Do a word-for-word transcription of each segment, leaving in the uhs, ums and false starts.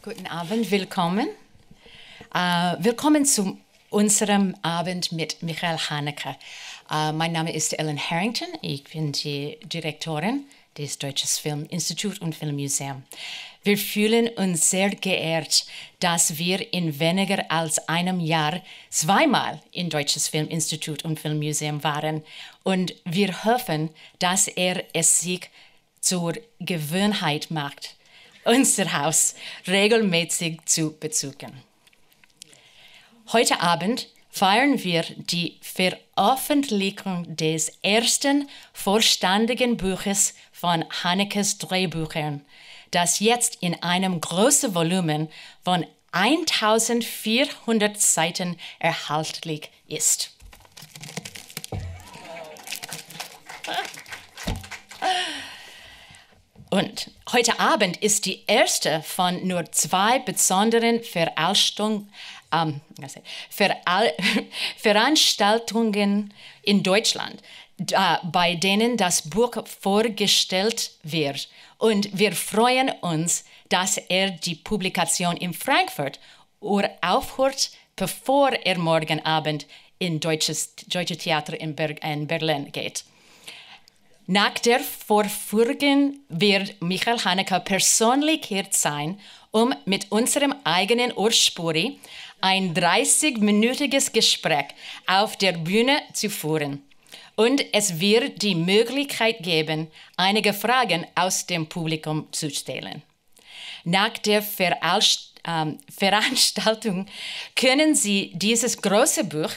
Guten Abend, willkommen. Uh, willkommen zu unserem Abend mit Michael Haneke. Uh, mein Name ist Ellen Harrington, ich bin die Direktorin des Deutsches Filminstitut und Filmmuseum. Wir fühlen uns sehr geehrt, dass wir in weniger als einem Jahr zweimal im Deutsches Filminstitut und Filmmuseum waren und wir hoffen, dass er es sich zur Gewohnheit macht, unser Haus regelmäßig zu besuchen. Heute Abend feiern wir die Veröffentlichung des ersten vollständigen Buches von Hanekes Drehbüchern, das jetzt in einem großen Volumen von eintausendvierhundert Seiten erhältlich ist. Und heute Abend ist die erste von nur zwei besonderen Veranstaltungen, ähm, Veral Veranstaltungen in Deutschland, äh, bei denen das Buch vorgestellt wird. Und wir freuen uns, dass er die Publikation in Frankfurt aufhört, bevor er morgen Abend in Deutsches Deutsche Theater in, Ber in Berlin geht. Nach der Vorführung wird Michael Haneke persönlich hier sein, um mit unserem eigenen Urspuri ein dreißigminütiges Gespräch auf der Bühne zu führen. Und es wird die Möglichkeit geben, einige Fragen aus dem Publikum zu stellen. Nach der Veranst ähm, Veranstaltung können Sie dieses große Buch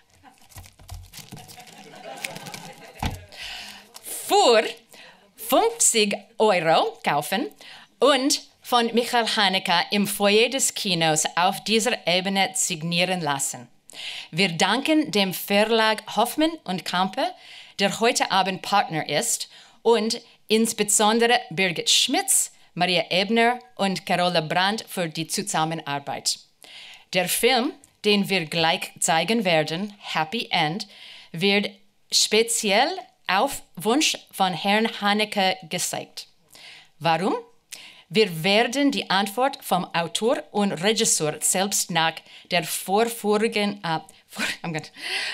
für fünfzig Euro kaufen und von Michael Haneke im Foyer des Kinos auf dieser Ebene signieren lassen. Wir danken dem Verlag Hoffmann und Campe, der heute Abend Partner ist, und insbesondere Birgit Schmitz, Maria Ebner und Carola Brandt für die Zusammenarbeit. Der Film, den wir gleich zeigen werden, Happy End, wird speziell auf Wunsch von Herrn Haneke gezeigt. Warum? Wir werden die Antwort vom Autor und Regisseur selbst nach der Vorführung, uh, for, I'm gonna,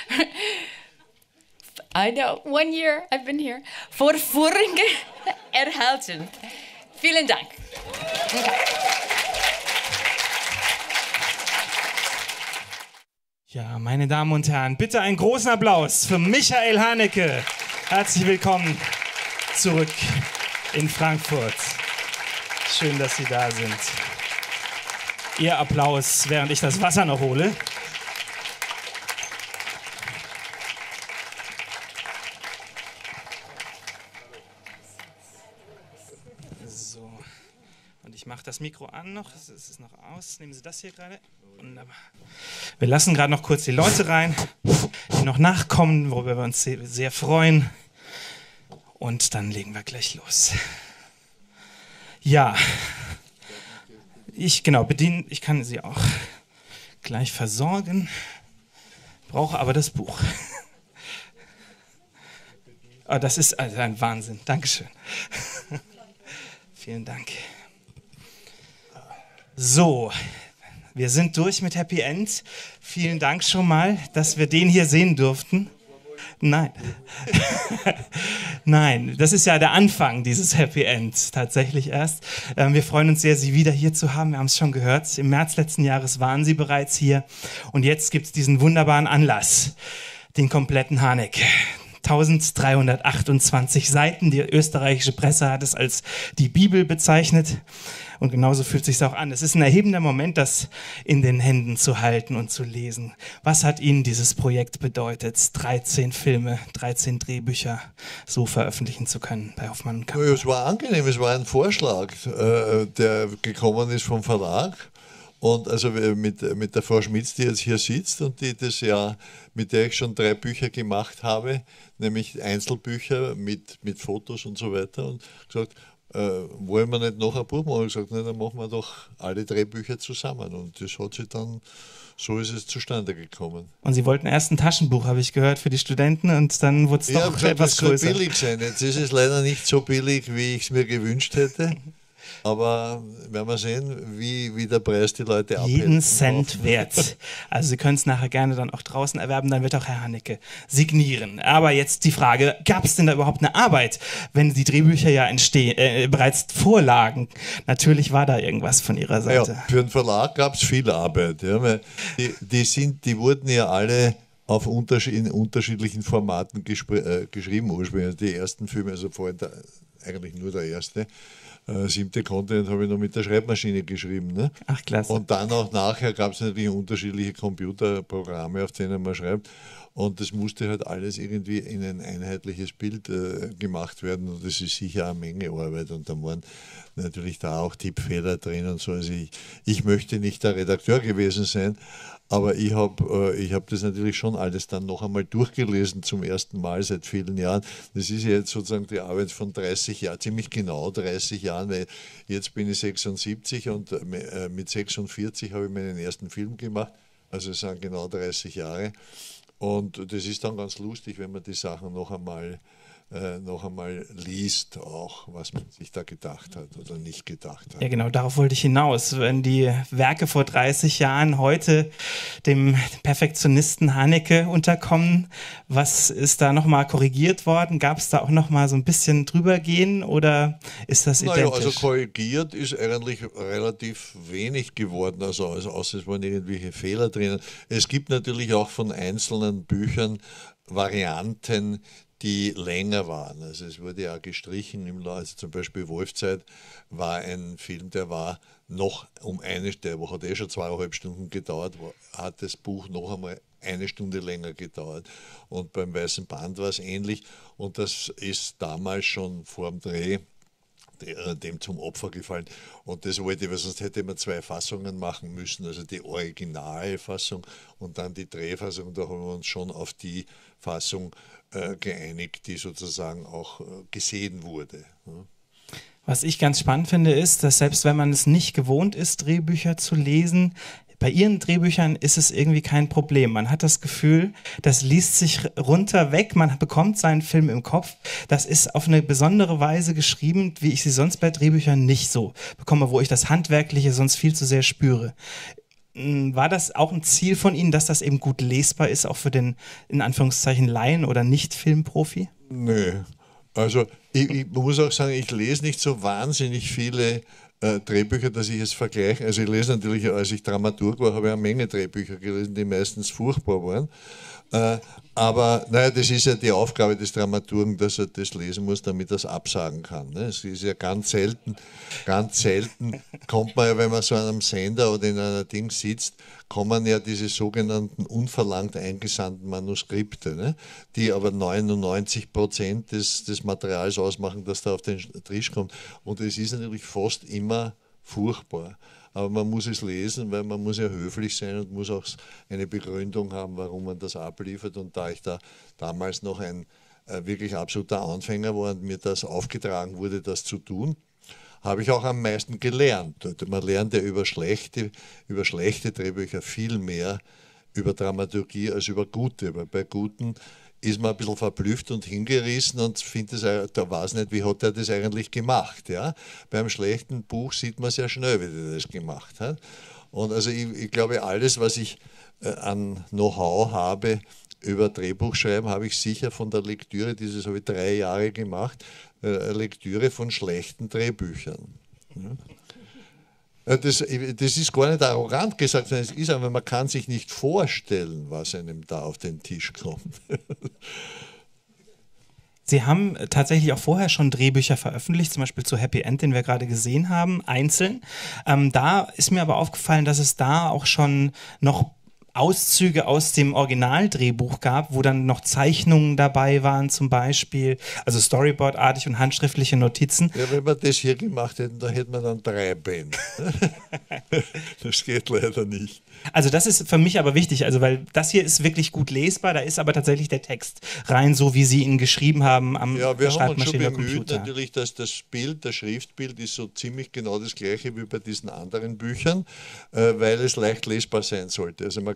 I know, one year I've been here, Vorführung erhalten. Vielen Dank. Okay. Ja, meine Damen und Herren, bitte einen großen Applaus für Michael Haneke. Herzlich willkommen zurück in Frankfurt. Schön, dass Sie da sind. Ihr Applaus, während ich das Wasser noch hole. So, und ich mache das Mikro an noch. Es ist noch aus. Nehmen Sie das hier gerade. Wunderbar. Wir lassen gerade noch kurz die Leute rein, die noch nachkommen, worüber wir uns sehr, sehr freuen. Und dann legen wir gleich los. Ja, ich genau bedienen, ich kann Sie auch gleich versorgen, brauche aber das Buch. Oh, das ist also ein Wahnsinn, Dankeschön. Vielen Dank. So, wir sind durch mit Happy End. Vielen Dank schon mal, dass wir den hier sehen durften. Nein. Nein, das ist ja der Anfang dieses Happy End, tatsächlich erst. Ähm, wir freuen uns sehr, Sie wieder hier zu haben. Wir haben es schon gehört, im März letzten Jahres waren Sie bereits hier. Und jetzt gibt es diesen wunderbaren Anlass, den kompletten Haneke. eintausenddreihundertachtundzwanzig Seiten, die österreichische Presse hat es als die Bibel bezeichnet. Und genauso fühlt es sich auch an. Es ist ein erhebender Moment, das in den Händen zu halten und zu lesen. Was hat Ihnen dieses Projekt bedeutet, dreizehn Filme, dreizehn Drehbücher so veröffentlichen zu können bei Hoffmann und Campe? Es war angenehm, es war ein Vorschlag, äh, der gekommen ist vom Verlag. Und also mit, mit der Frau Schmitz, die jetzt hier sitzt und die das ja, mit der ich schon drei Bücher gemacht habe, nämlich Einzelbücher mit, mit Fotos und so weiter, und gesagt, Äh, wollen wir nicht noch ein Buch machen? Ich habe gesagt, nein, dann machen wir doch alle drei Bücher zusammen. Und das hat sich dann, so ist es zustande gekommen. Und Sie wollten erst ein Taschenbuch, habe ich gehört, für die Studenten, und dann wurde es doch gesagt, etwas das soll größer. Billig sein. Jetzt ist es leider nicht so billig, wie ich es mir gewünscht hätte. Aber werden wir sehen, wie, wie der Preis die Leute abhält. Jeden Cent wert. Also Sie können es nachher gerne dann auch draußen erwerben, dann wird auch Herr Haneke signieren. Aber jetzt die Frage, gab es denn da überhaupt eine Arbeit, wenn die Drehbücher ja entstehen, äh, bereits vorlagen? Natürlich war da irgendwas von Ihrer Seite. Ja, für den Verlag gab es viel Arbeit. Ja, weil die, die, sind, die wurden ja alle auf unterschied in unterschiedlichen Formaten äh, geschrieben ursprünglich. Die ersten Filme, also vorhin der, eigentlich nur der erste, äh, Siebte Kontinent habe ich noch mit der Schreibmaschine geschrieben. Ne? Ach, klasse. Und dann auch nachher gab es natürlich unterschiedliche Computerprogramme, auf denen man schreibt. Und das musste halt alles irgendwie in ein einheitliches Bild äh, gemacht werden. Und das ist sicher eine Menge Arbeit. Und da waren natürlich da auch Tippfehler drin und so. Also ich, ich möchte nicht der Redakteur gewesen sein, aber ich habe äh, ich hab das natürlich schon alles dann noch einmal durchgelesen zum ersten Mal seit vielen Jahren. Das ist ja jetzt sozusagen die Arbeit von dreißig Jahren, ziemlich genau dreißig Jahren, weil jetzt bin ich sechsundsiebzig und äh, mit sechsundvierzig habe ich meinen ersten Film gemacht. Also es sind genau dreißig Jahre. Und das ist dann ganz lustig, wenn man die Sachen noch einmal, äh, noch einmal liest, auch was man sich da gedacht hat oder nicht gedacht hat. Ja genau, darauf wollte ich hinaus. Wenn die Werke vor dreißig Jahren heute dem Perfektionisten Haneke unterkommen, was ist da nochmal korrigiert worden? Gab es da auch nochmal so ein bisschen drübergehen oder ist das identisch? Naja, also korrigiert ist eigentlich relativ wenig geworden, also, also außer es waren irgendwelche Fehler drin. Es gibt natürlich auch von einzelnen Büchern Varianten, die länger waren. Also es wurde ja gestrichen, im, also zum Beispiel Wolfzeit war ein Film, der war noch um eine, der hat eh schon zweieinhalb Stunden gedauert, hat das Buch noch einmal eine Stunde länger gedauert. Und beim Weißen Band war es ähnlich. Und das ist damals schon vor dem Dreh dem zum Opfer gefallen. Und das wollte ich, weil sonst hätte man zwei Fassungen machen müssen, also die Originalfassung und dann die Drehfassung. Da haben wir uns schon auf die Fassung äh, geeinigt, die sozusagen auch äh, gesehen wurde. Ja. Was ich ganz spannend finde, ist, dass selbst wenn man es nicht gewohnt ist, Drehbücher zu lesen, bei Ihren Drehbüchern ist es irgendwie kein Problem. Man hat das Gefühl, das liest sich runter weg, man bekommt seinen Film im Kopf. Das ist auf eine besondere Weise geschrieben, wie ich sie sonst bei Drehbüchern nicht so bekomme, wo ich das Handwerkliche sonst viel zu sehr spüre. War das auch ein Ziel von Ihnen, dass das eben gut lesbar ist, auch für den, in Anführungszeichen, Laien oder Nicht-Filmprofi? Nö. Also ich, ich muss auch sagen, ich lese nicht so wahnsinnig viele äh, Drehbücher, dass ich es vergleiche. Also ich lese natürlich, als ich Dramaturg war, habe ich eine Menge Drehbücher gelesen, die meistens furchtbar waren. Äh, aber naja, das ist ja die Aufgabe des Dramaturgen, dass er das lesen muss, damit er es absagen kann. Ne? Es ist ja ganz selten, ganz selten kommt man ja, wenn man so an einem Sender oder in einer Ding sitzt, kommen ja diese sogenannten unverlangt eingesandten Manuskripte, ne? Die aber neunundneunzig Prozent des, des Materials ausmachen, das da auf den Tisch kommt. Und es ist natürlich fast immer furchtbar. Aber man muss es lesen, weil man muss ja höflich sein und muss auch eine Begründung haben, warum man das abliefert. Und da ich da damals noch ein äh, wirklich absoluter Anfänger war und mir das aufgetragen wurde, das zu tun, habe ich auch am meisten gelernt. Man lernt ja über schlechte, über schlechte Drehbücher viel mehr über Dramaturgie als über gute. Weil bei guten ist man ein bisschen verblüfft und hingerissen und findet es, da weiß nicht, wie hat er das eigentlich gemacht. Ja? Beim schlechten Buch sieht man sehr schnell, wie er das gemacht hat. Und also ich, ich glaube, alles, was ich äh, an Know-how habe über Drehbuchschreiben, habe ich sicher von der Lektüre, dieses habe ich drei Jahre gemacht, äh, Lektüre von schlechten Drehbüchern. Ja? Das, das ist gar nicht arrogant gesagt, sondern es ist aber, man kann sich nicht vorstellen, was einem da auf den Tisch kommt. Sie haben tatsächlich auch vorher schon Drehbücher veröffentlicht, zum Beispiel zu Happy End, den wir gerade gesehen haben, einzeln. Ähm, da ist mir aber aufgefallen, dass es da auch schon noch Auszüge aus dem Originaldrehbuch gab, wo dann noch Zeichnungen dabei waren zum Beispiel, also Storyboard-artig und handschriftliche Notizen. Ja, wenn wir das hier gemacht hätten, da hätten wir dann drei Bände. Das geht leider nicht. Also das ist für mich aber wichtig, also weil das hier ist wirklich gut lesbar, da ist aber tatsächlich der Text rein so, wie Sie ihn geschrieben haben am Ja, wir haben uns schon Schreibmaschine bemüht, Computer. natürlich, dass das Bild, das Schriftbild ist so ziemlich genau das gleiche wie bei diesen anderen Büchern, äh, weil es leicht lesbar sein sollte. Also man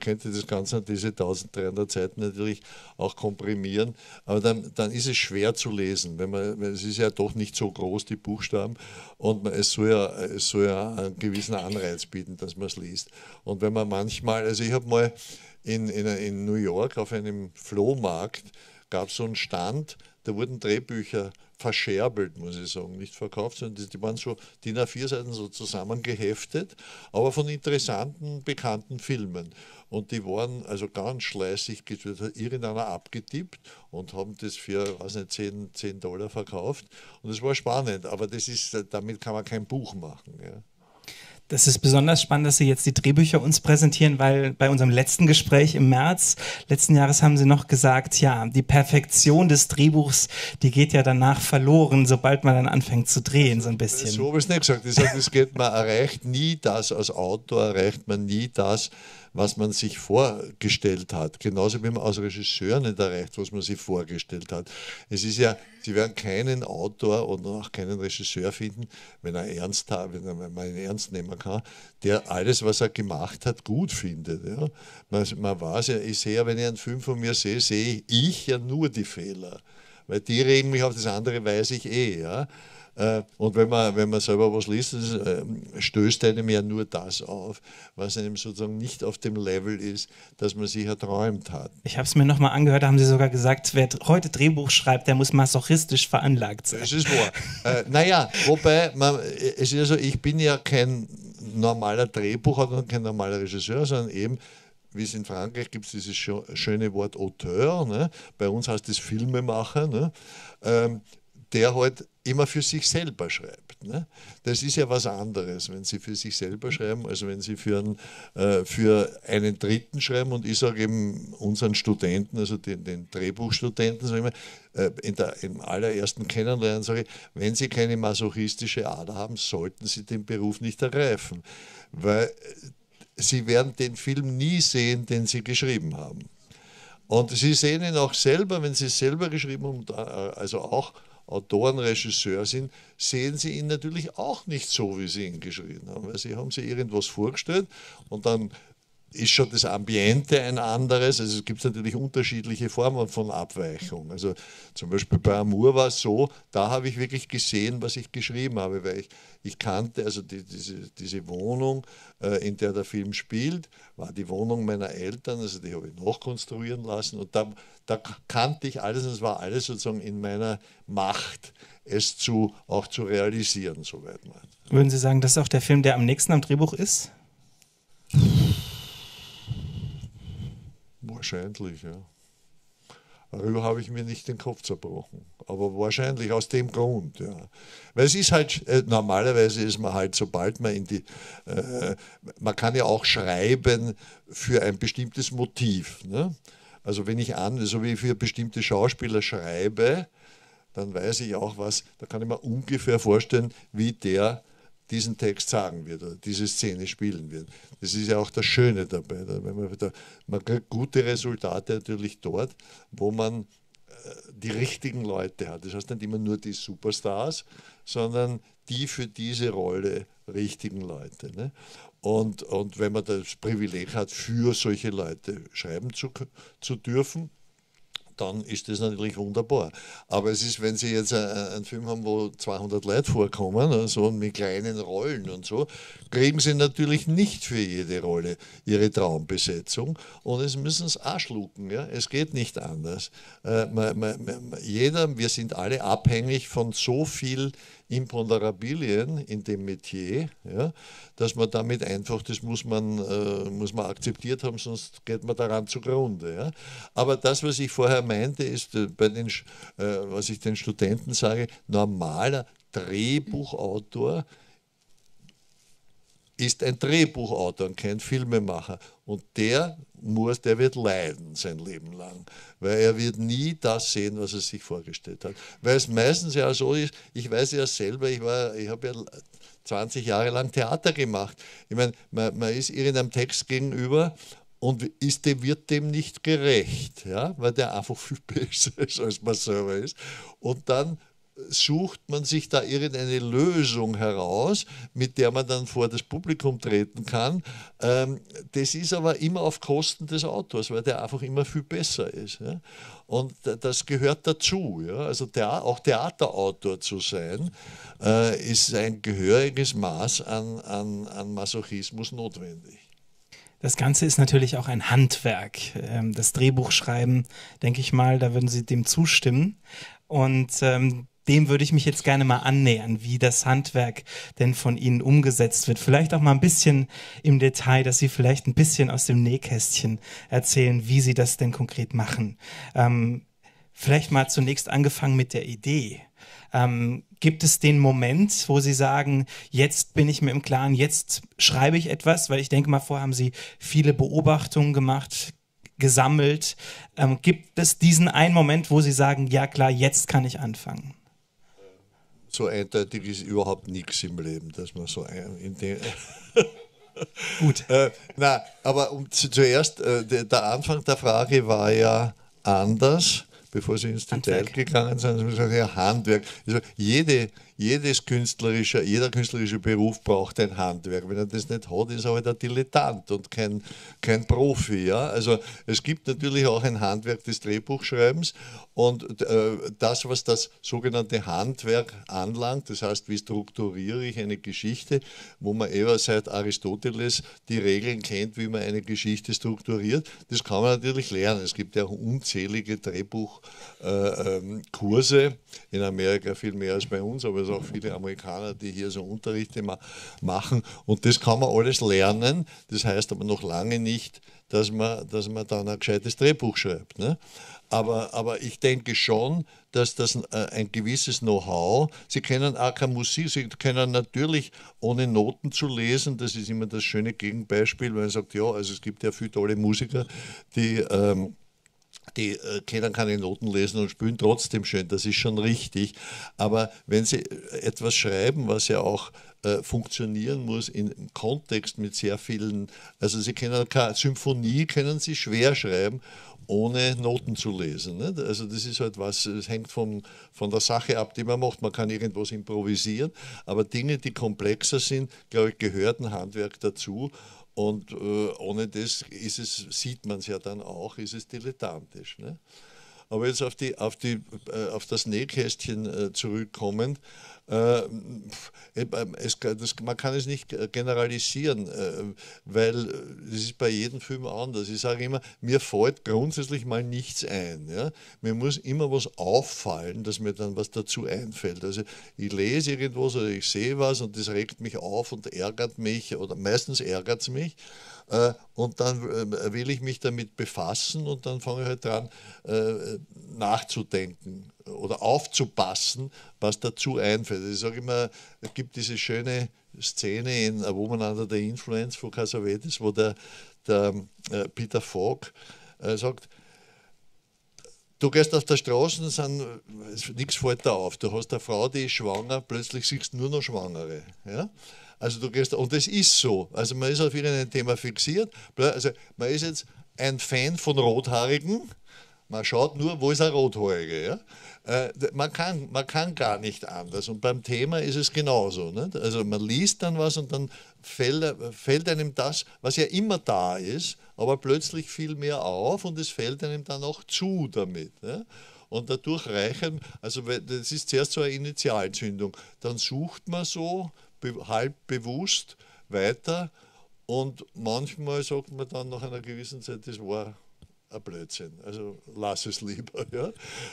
könnte das Ganze, diese dreizehnhundert Seiten natürlich auch komprimieren, aber dann, dann ist es schwer zu lesen, wenn man, weil es ist ja doch nicht so groß, die Buchstaben, und man, es, soll ja, es soll ja einen gewissen Anreiz bieten, dass man es liest. Und wenn man manchmal, also ich habe mal in, in, in New York auf einem Flohmarkt, gab es so einen Stand, da wurden Drehbücher verscherbelt, muss ich sagen, nicht verkauft, sondern die, die waren so D I N A vier Seiten so zusammengeheftet, aber von interessanten, bekannten Filmen. Und die waren also ganz schleißig, hat irgendeiner abgetippt und haben das für, weiß nicht, zehn Dollar verkauft. Und das war spannend, aber das ist, damit kann man kein Buch machen. Ja. Das ist besonders spannend, dass Sie jetzt die Drehbücher uns präsentieren, weil bei unserem letzten Gespräch im März letzten Jahres haben Sie noch gesagt, ja, die Perfektion des Drehbuchs, die geht ja danach verloren, sobald man dann anfängt zu drehen, so ein bisschen. So habe ich es nicht gesagt. Ich sage, das geht, man erreicht nie das, als Autor erreicht man nie das, was man sich vorgestellt hat. Genauso wie man als Regisseur nicht erreicht, was man sich vorgestellt hat. Es ist ja, Sie werden keinen Autor und auch keinen Regisseur finden, wenn er ernst hat, wenn er mal einen ernst nehmen kann, der alles, was er gemacht hat, gut findet. Ja. Man, man weiß ja, ich sehe ja, wenn ich einen Film von mir sehe, sehe ich ja nur die Fehler. Weil die regen mich auf, das andere weiß ich eh. Ja. Und wenn man, wenn man selber was liest, das, äh, stößt einem ja nur das auf, was einem sozusagen nicht auf dem Level ist, dass man sich erträumt hat. Ich habe es mir nochmal angehört, da haben Sie sogar gesagt, wer heute Drehbuch schreibt, der muss masochistisch veranlagt sein. Das ist wahr. äh, naja, wobei, man, es ist ja so, ich bin ja kein normaler Drehbuchautor, kein normaler Regisseur, sondern eben, wie es in Frankreich gibt, dieses schöne Wort Auteur, ne? Bei uns heißt es Filmemacher, ne? ähm, der halt immer für sich selber schreibt. Ne? Das ist ja was anderes, wenn Sie für sich selber schreiben, als wenn Sie für einen, äh, für einen Dritten schreiben. Und ich sage eben unseren Studenten, also den, den Drehbuchstudenten, sage ich mal, äh, in der, im allerersten Kennenlernen sage ich, wenn Sie keine masochistische Ader haben, sollten Sie den Beruf nicht ergreifen. Weil Sie werden den Film nie sehen, den Sie geschrieben haben. Und Sie sehen ihn auch selber, wenn Sie es selber geschrieben haben, also auch Autoren, Regisseur sind, sehen Sie ihn natürlich auch nicht so, wie Sie ihn geschrieben haben. Weil Sie haben sich irgendwas vorgestellt und dann ist schon das Ambiente ein anderes. Also es gibt natürlich unterschiedliche Formen von Abweichung. Also zum Beispiel bei Amour war es so, da habe ich wirklich gesehen, was ich geschrieben habe, weil ich, ich kannte, also die, diese, diese Wohnung, äh, in der der Film spielt, war die Wohnung meiner Eltern, also die habe ich nachkonstruieren lassen und da, da kannte ich alles und es war alles sozusagen in meiner Macht, es zu, auch zu realisieren, soweit man. Würden Sie sagen, das ist auch der Film, der am nächsten am Drehbuch ist? Wahrscheinlich, ja. Darüber habe ich mir nicht den Kopf zerbrochen. Aber wahrscheinlich aus dem Grund, ja. Weil es ist halt, äh, normalerweise ist man halt, sobald man in die, äh, man kann ja auch schreiben für ein bestimmtes Motiv. Ne? Also wenn ich an, so wie ich für bestimmte Schauspieler schreibe, dann weiß ich auch was, da kann ich mir ungefähr vorstellen, wie der diesen Text sagen wird oder diese Szene spielen wird. Das ist ja auch das Schöne dabei. Wenn man, da, man kriegt gute Resultate natürlich dort, wo man äh, die richtigen Leute hat. Das heißt nicht immer nur die Superstars, sondern die für diese Rolle richtigen Leute. Ne? Und, und wenn man das Privileg hat, für solche Leute schreiben zu, zu dürfen, dann ist das natürlich wunderbar. Aber es ist, wenn Sie jetzt einen Film haben, wo zweihundert Leute vorkommen, also mit kleinen Rollen und so, kriegen Sie natürlich nicht für jede Rolle Ihre Traumbesetzung und es müssen es auch schlucken. Ja? Es geht nicht anders. Äh, man, man, man, jeder, wir sind alle abhängig von so viel Imponderabilien in dem Metier, ja, dass man damit einfach, das muss man, äh, muss man akzeptiert haben, sonst geht man daran zugrunde. Ja. Aber das, was ich vorher meinte, ist, äh, bei den, äh, was ich den Studenten sage, normaler Drehbuchautor ist ein Drehbuchautor und kein Filmemacher. Und der muss, der wird leiden sein Leben lang, weil er wird nie das sehen, was er sich vorgestellt hat. Weil es meistens ja so ist, ich weiß ja selber, ich, war, ich habe ja zwanzig Jahre lang Theater gemacht. Ich meine, man, man ist irgendeinem Text gegenüber und ist dem, wird dem nicht gerecht, ja? Weil der einfach viel besser ist, als man selber ist. Und dann sucht man sich da irgendeine Lösung heraus, mit der man dann vor das Publikum treten kann. Ähm, das ist aber immer auf Kosten des Autors, weil der einfach immer viel besser ist. Ja? Und das gehört dazu. Ja? Also der, auch Theaterautor zu sein, äh, ist ein gehöriges Maß an, an, an Masochismus notwendig. Das Ganze ist natürlich auch ein Handwerk. Das Drehbuchschreiben, denke ich mal, da würden Sie dem zustimmen. Und ähm, dem würde ich mich jetzt gerne mal annähern, wie das Handwerk denn von Ihnen umgesetzt wird. Vielleicht auch mal ein bisschen im Detail, dass Sie vielleicht ein bisschen aus dem Nähkästchen erzählen, wie Sie das denn konkret machen. Ähm, vielleicht mal zunächst angefangen mit der Idee. Ähm, gibt es den Moment, wo Sie sagen, jetzt bin ich mir im Klaren, jetzt schreibe ich etwas, weil ich denke mal, vorher haben Sie viele Beobachtungen gemacht, gesammelt. Ähm, gibt es diesen einen Moment, wo Sie sagen, ja klar, jetzt kann ich anfangen? So eindeutig ist überhaupt nichts im Leben, dass man so ein, in den Gut. äh, na, aber um, zu, zuerst, äh, der, der Anfang der Frage war ja anders, bevor Sie ins Detail Handwerk. gegangen sind. Sie sagen, ja, Handwerk. Also jede, jedes künstlerische, jeder künstlerische Beruf braucht ein Handwerk. Wenn er das nicht hat, ist er halt ein Dilettant und kein, kein Profi. Ja? Also es gibt natürlich auch ein Handwerk des Drehbuchschreibens und äh, das, was das sogenannte Handwerk anlangt, das heißt, wie strukturiere ich eine Geschichte, wo man eher seit Aristoteles die Regeln kennt, wie man eine Geschichte strukturiert, das kann man natürlich lernen. Es gibt ja auch unzählige Drehbuchkurse, äh, ähm, in Amerika viel mehr als bei uns, aber es sind auch viele Amerikaner, die hier so Unterrichte ma machen und das kann man alles lernen, das heißt aber noch lange nicht, dass man, dass man dann ein gescheites Drehbuch schreibt. Ne? Aber, aber ich denke schon, dass das äh, ein gewisses Know-how, Sie kennen auch keine Musik, Sie können natürlich ohne Noten zu lesen, das ist immer das schöne Gegenbeispiel, weil man sagt, ja, also es gibt ja viele tolle Musiker, die ähm, die äh, können keine Noten lesen und spielen trotzdem schön, das ist schon richtig. Aber wenn Sie etwas schreiben, was ja auch äh, funktionieren muss in, im Kontext mit sehr vielen, also Sie können keine Symphonie, können Sie schwer schreiben, ohne Noten zu lesen. Nicht? Also das ist halt was, es hängt vom, von der Sache ab, die man macht. Man kann irgendwas improvisieren, aber Dinge, die komplexer sind, glaube ich, gehört ein Handwerk dazu. Und äh, ohne das ist es, sieht man es ja dann auch, ist es dilettantisch. Ne? Aber jetzt auf, die, auf, die, äh, auf das Nähkästchen äh, zurückkommend, äh, es, das, man kann es nicht generalisieren, äh, weil es ist bei jedem Film anders. Ich sage immer, mir fällt grundsätzlich mal nichts ein. Ja? Mir muss immer was auffallen, dass mir dann was dazu einfällt. Also ich lese irgendwas oder ich sehe was und das regt mich auf und ärgert mich oder meistens ärgert es mich. Äh, und dann äh, will ich mich damit befassen und dann fange ich halt dran äh, nachzudenken oder aufzupassen, was dazu einfällt. Ich sage immer, es gibt diese schöne Szene in A Woman Under the Influence von Cassavetes, wo der, der äh, Peter Falk äh, sagt, du gehst auf der Straße und sind, nichts fällt da auf. Du hast eine Frau, die ist schwanger, plötzlich siehst du nur noch Schwangere. Ja? Also du gehst, und das ist so. Also man ist auf irgendein Thema fixiert. Also man ist jetzt ein Fan von Rothaarigen. Man schaut nur, wo ist ein Rothaarige. Ja? Äh, man, kann, man kann gar nicht anders. Und beim Thema ist es genauso. Nicht? Also man liest dann was und dann fällt, fällt einem das, was ja immer da ist, aber plötzlich viel mehr auf und es fällt einem dann auch zu damit. Ja? Und dadurch reichen, also das ist zuerst so eine Initialzündung. Dann sucht man so halb bewusst weiter und manchmal sagt man dann nach einer gewissen Zeit, das war ein Blödsinn, also lass es lieber. Ja?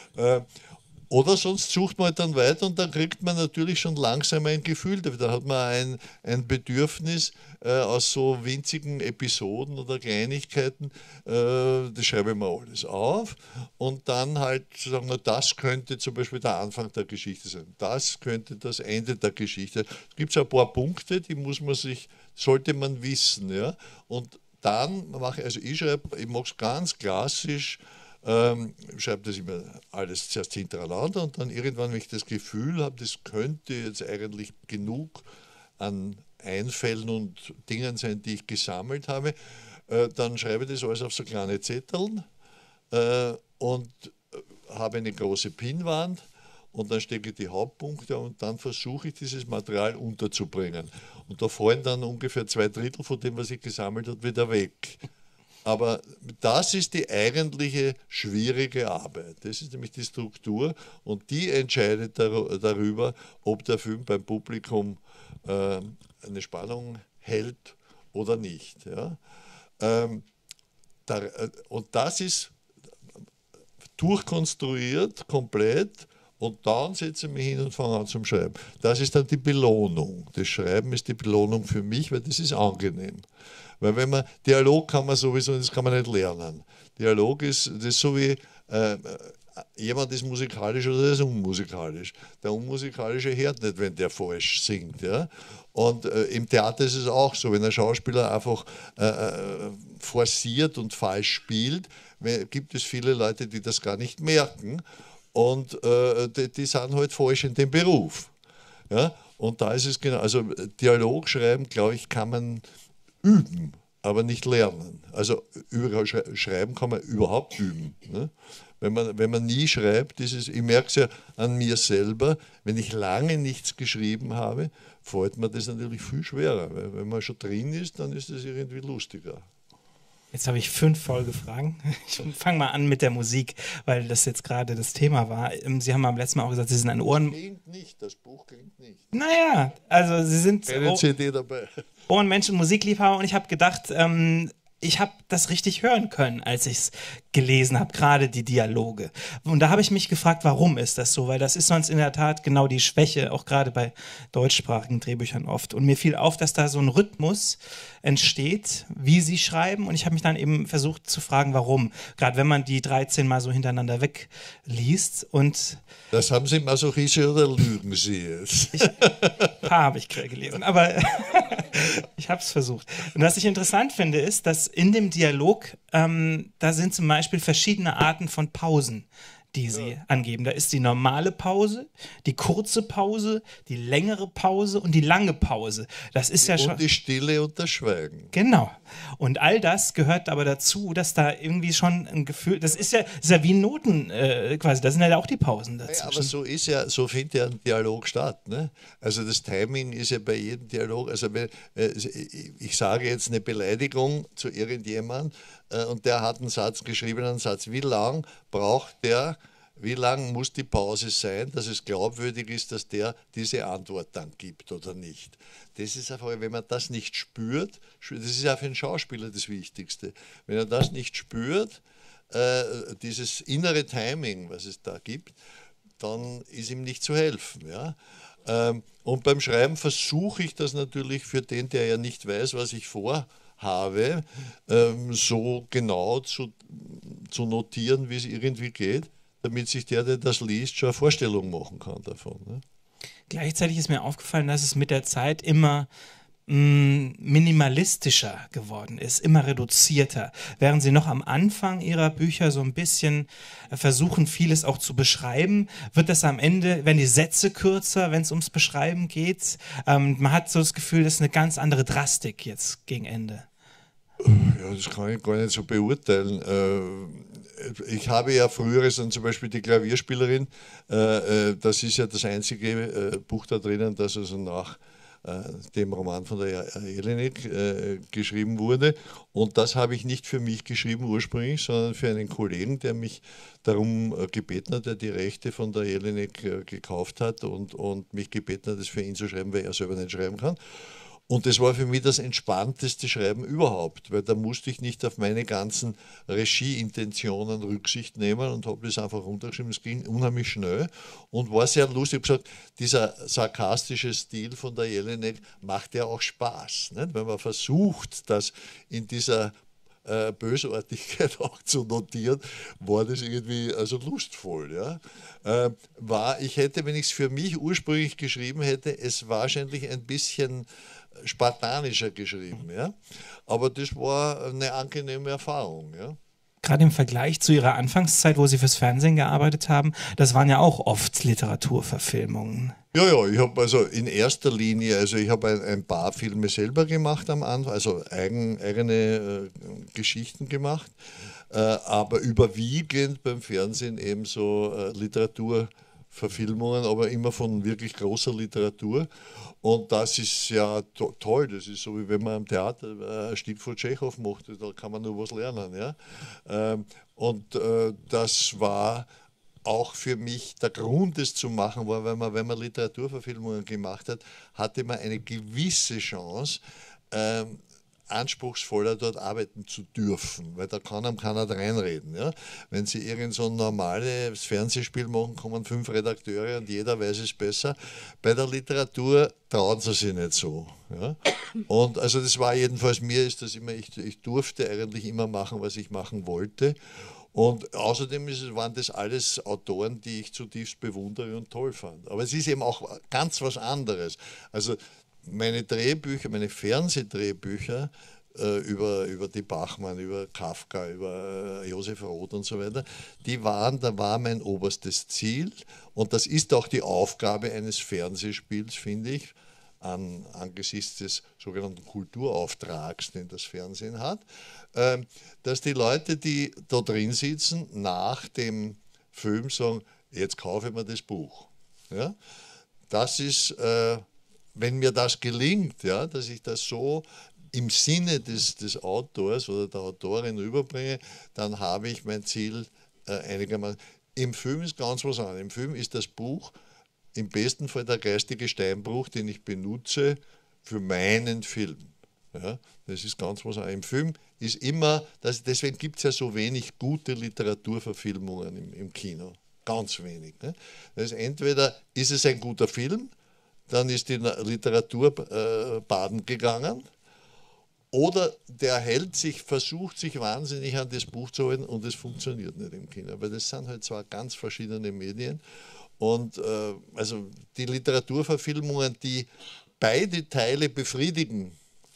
Oder sonst sucht man halt dann weiter und dann kriegt man natürlich schon langsam ein Gefühl dafür. Da hat man ein, ein Bedürfnis äh, aus so winzigen Episoden oder Kleinigkeiten, äh, das schreibe ich mir alles auf und dann halt zu sagen, na, das könnte zum Beispiel der Anfang der Geschichte sein, das könnte das Ende der Geschichte sein. Es gibt so ein paar Punkte, die muss man sich, sollte man wissen. Ja? Und dann mache ich, also ich schreibe, ich mache es ganz klassisch, Ähm, ich schreibe das immer alles zuerst hintereinander und dann irgendwann, wenn ich das Gefühl habe, das könnte jetzt eigentlich genug an Einfällen und Dingen sein, die ich gesammelt habe, äh, dann schreibe ich das alles auf so kleine Zetteln äh, und habe eine große Pinnwand und dann stecke ich die Hauptpunkte und dann versuche ich dieses Material unterzubringen. Und da fallen dann ungefähr zwei Drittel von dem, was ich gesammelt habe, wieder weg. Aber das ist die eigentliche schwierige Arbeit. Das ist nämlich die Struktur und die entscheidet dar darüber, ob der Film beim Publikum äh, eine Spannung hält oder nicht. Ja? Ähm, da, und das ist durchkonstruiert, komplett, und dann setze ich mich hin und fange an zum Schreiben. Das ist dann die Belohnung. Das Schreiben ist die Belohnung für mich, weil das ist angenehm. Weil wenn man, Dialog kann man sowieso, das kann man nicht lernen. Dialog ist, das ist so wie, äh, jemand ist musikalisch oder ist unmusikalisch. Der Unmusikalische hört nicht, wenn der falsch singt. Ja? Und äh, im Theater ist es auch so, wenn ein Schauspieler einfach äh, forciert und falsch spielt, gibt es viele Leute, die das gar nicht merken. Und äh, die, die sind halt falsch in dem Beruf. Ja? Und da ist es genau, also Dialog schreiben, glaube ich, kann man üben, aber nicht lernen. Also überall schreiben kann man überhaupt üben. Ne? Wenn man, wenn man nie schreibt, ist es, ich merke es ja an mir selber, wenn ich lange nichts geschrieben habe, fällt mir das natürlich viel schwerer. Weil wenn man schon drin ist, dann ist es irgendwie lustiger. Jetzt habe ich fünf Folgefragen. Ich fange mal an mit der Musik, weil das jetzt gerade das Thema war. Sie haben am letzten Mal auch gesagt, Sie sind ein Ohren... Das klingt nicht, das Buch klingt nicht. Naja, also Sie sind Keine C D dabei. Ohrenmensch und Musikliebhaber, und ich habe gedacht, ähm, ich habe das richtig hören können, als ich es gelesen habe, gerade die Dialoge. Und da habe ich mich gefragt, warum ist das so? Weil das ist sonst in der Tat genau die Schwäche, auch gerade bei deutschsprachigen Drehbüchern oft. Und mir fiel auf, dass da so ein Rhythmus entsteht, wie sie schreiben. Und ich habe mich dann eben versucht zu fragen, warum. Gerade wenn man die dreizehn Mal so hintereinander wegliest. Und das haben Sie masochische oder lügen Sie jetzt? Ich, ein paar habe ich gelesen, aber ich habe es versucht. Und was ich interessant finde, ist, dass in dem Dialog, ähm, da sind zum Beispiel verschiedene Arten von Pausen, die sie ja. angeben. Da ist die normale Pause, die kurze Pause, die längere Pause und die lange Pause. Das ist ja und schon... Und die Stille und das Schweigen. Genau. Und all das gehört aber dazu, dass da irgendwie schon ein Gefühl... Das ist ja, das ist ja wie Noten äh, quasi, da sind ja auch die Pausen dazwischen. Ja, aber so ist ja, so findet ja ein Dialog statt. Ne? Also das Timing ist ja bei jedem Dialog, also wenn, äh, ich sage jetzt eine Beleidigung zu irgendjemandem, und der hat einen Satz geschrieben, einen Satz. Wie lang braucht der, wie lang muss die Pause sein, dass es glaubwürdig ist, dass der diese Antwort dann gibt oder nicht? Das ist einfach, wenn man das nicht spürt, das ist ja für einen Schauspieler das Wichtigste. Wenn er das nicht spürt, äh, dieses innere Timing, was es da gibt, dann ist ihm nicht zu helfen. Ja? Ähm, und beim Schreiben versuche ich das natürlich für den, der ja nicht weiß, was ich vorhabe, habe, ähm, so genau zu, zu notieren, wie es irgendwie geht, damit sich der, der das liest, schon eine Vorstellung machen kann davon. Ne? Gleichzeitig ist mir aufgefallen, dass es mit der Zeit immer mh, minimalistischer geworden ist, immer reduzierter. Während Sie noch am Anfang Ihrer Bücher so ein bisschen äh, versuchen, vieles auch zu beschreiben, wird das am Ende, werden die Sätze kürzer, wenn es ums Beschreiben geht. Ähm, man hat so das Gefühl, das ist eine ganz andere Drastik jetzt gegen Ende. Ja, das kann ich gar nicht so beurteilen. Ich habe ja früher, zum Beispiel die Klavierspielerin, das ist ja das einzige Buch da drinnen, das also nach dem Roman von der Jelinek geschrieben wurde. Und das habe ich nicht für mich geschrieben ursprünglich, sondern für einen Kollegen, der mich darum gebeten hat, der die Rechte von der Jelinek gekauft hat und, und mich gebeten hat, das für ihn zu schreiben, weil er selber nicht schreiben kann. Und das war für mich das entspannteste Schreiben überhaupt, weil da musste ich nicht auf meine ganzen Regieintentionen Rücksicht nehmen und habe das einfach runtergeschrieben. Es ging unheimlich schnell und war sehr lustig. Ich habe gesagt, dieser sarkastische Stil von der Jelinek macht ja auch Spaß, nicht? Wenn man versucht, das in dieser äh, Bösartigkeit auch zu notieren, war das irgendwie also lustvoll. Ja? Äh, war, ich hätte, wenn ich es für mich ursprünglich geschrieben hätte, es wahrscheinlich ein bisschen spartanischer geschrieben, ja. Aber das war eine angenehme Erfahrung, ja. Gerade im Vergleich zu Ihrer Anfangszeit, wo Sie fürs Fernsehen gearbeitet haben, das waren ja auch oft Literaturverfilmungen. Ja, ja, ich habe also in erster Linie, also ich habe ein, ein paar Filme selber gemacht am Anfang, also eigen, eigene äh, Geschichten gemacht, äh, aber überwiegend beim Fernsehen eben so äh, Literatur Verfilmungen, aber immer von wirklich großer Literatur. Und das ist ja to toll. Das ist so, wie wenn man am Theater ein Stück von Tschechow macht. Da kann man nur was lernen. Ja? Ähm, und äh, das war auch für mich der Grund, es zu machen, war, weil man, wenn man Literaturverfilmungen gemacht hat, hatte man eine gewisse Chance, ähm, anspruchsvoller dort arbeiten zu dürfen, weil da kann einem keiner reinreden. Ja? Wenn Sie irgend so ein normales Fernsehspiel machen, kommen fünf Redakteure und jeder weiß es besser. Bei der Literatur trauen sie sich nicht so. Ja? Und also das war jedenfalls, mir ist das immer, ich, ich durfte eigentlich immer machen, was ich machen wollte. Und außerdem ist es, waren das alles Autoren, die ich zutiefst bewundere und toll fand. Aber es ist eben auch ganz was anderes. Also meine Drehbücher, meine Fernsehdrehbücher äh, über, über die Bachmann, über Kafka, über äh, Josef Roth und so weiter, die waren, da war mein oberstes Ziel und das ist auch die Aufgabe eines Fernsehspiels, finde ich, an, angesichts des sogenannten Kulturauftrags, den das Fernsehen hat, äh, dass die Leute, die da drin sitzen, nach dem Film sagen, jetzt kaufe ich mir das Buch. Ja? Das ist... Äh, Wenn mir das gelingt, ja, dass ich das so im Sinne des, des Autors oder der Autorin rüberbringe, dann habe ich mein Ziel äh, einigermaßen. Im Film ist ganz was anderes. Im Film ist das Buch im besten Fall der geistige Steinbruch, den ich benutze für meinen Film. Ja, das ist ganz was anderes. Im Film ist immer, das, deswegen gibt es ja so wenig gute Literaturverfilmungen im, im Kino. Ganz wenig. Ne? Das ist entweder ist es ein guter Film, dann ist die Literatur äh, baden gegangen, oder der hält sich, versucht sich wahnsinnig an das Buch zu halten und es funktioniert nicht im Kino, weil das sind halt zwar ganz verschiedene Medien und äh, also die Literaturverfilmungen, die beide Teile befriedigen,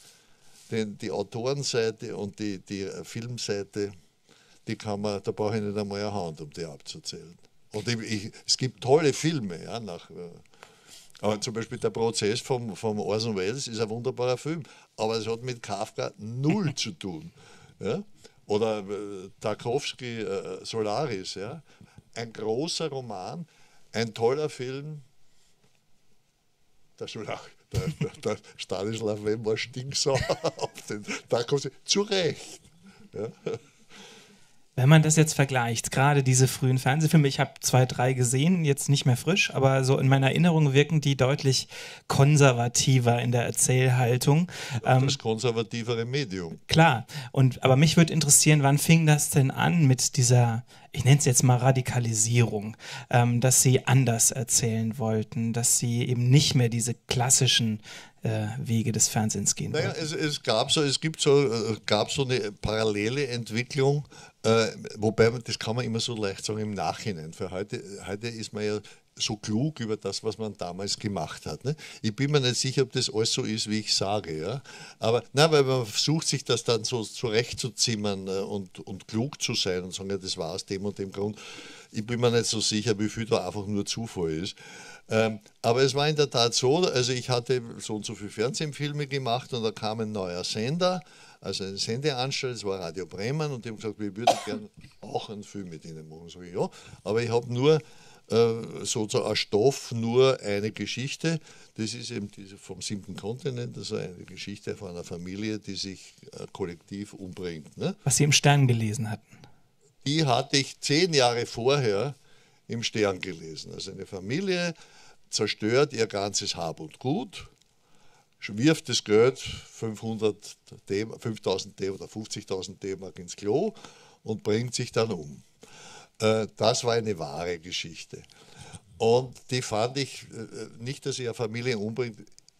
den, die Autorenseite und die, die Filmseite, die kann man, da brauche ich nicht einmal eine Hand, um die abzuzählen. Und ich, ich, es gibt tolle Filme, ja, nach... Äh, Aber zum Beispiel der Prozess vom, vom Orson Welles ist ein wunderbarer Film, aber es hat mit Kafka null zu tun. Ja? Oder äh, Tarkovsky, äh, Solaris, ja? Ein großer Roman, ein toller Film. Der, der, der, der Stanislav Lem war stinksauer auf den Tarkovsky, zu Recht. Ja? Wenn man das jetzt vergleicht, gerade diese frühen Fernsehfilme, ich habe zwei, drei gesehen, jetzt nicht mehr frisch, aber so in meiner Erinnerung wirken die deutlich konservativer in der Erzählhaltung. Das ähm, konservativere Medium. Klar, und, aber mich würde interessieren, wann fing das denn an mit dieser, ich nenne es jetzt mal Radikalisierung, ähm, dass sie anders erzählen wollten, dass sie eben nicht mehr diese klassischen äh, Wege des Fernsehens gehen naja, wollten. Es, es, gab so, es gibt so, äh, gab so eine parallele Entwicklung, Äh, wobei, das kann man immer so leicht sagen im Nachhinein. Für heute, heute ist man ja so klug über das, was man damals gemacht hat. Ne? Ich bin mir nicht sicher, ob das alles so ist, wie ich sage. Ja? Aber nein, weil man versucht, sich das dann so zurechtzuzimmern äh, und, und klug zu sein und sagen, ja, das war aus dem und dem Grund. Ich bin mir nicht so sicher, wie viel da einfach nur Zufall ist. Ähm, aber es war in der Tat so, also ich hatte so und so viele Fernsehfilme gemacht und da kam ein neuer Sender, also eine Sendeanstalt, das war Radio Bremen, und die haben gesagt, wir würden gerne auch einen Film mit Ihnen machen. So, ja, aber ich habe nur äh, sozusagen als Stoff nur eine Geschichte, das ist eben diese vom siebten Kontinent, also eine Geschichte von einer Familie, die sich äh, kollektiv umbringt. Ne? Was Sie im Stern gelesen hatten. Die hatte ich zehn Jahre vorher im Stern gelesen. Also eine Familie zerstört ihr ganzes Hab und Gut, wirft das Geld, fünfhundert D, fünftausend D oder fünfzigtausend D-Mark ins Klo und bringt sich dann um. Das war eine wahre Geschichte. Und die fand ich, nicht, dass sie eine Familie umbringt,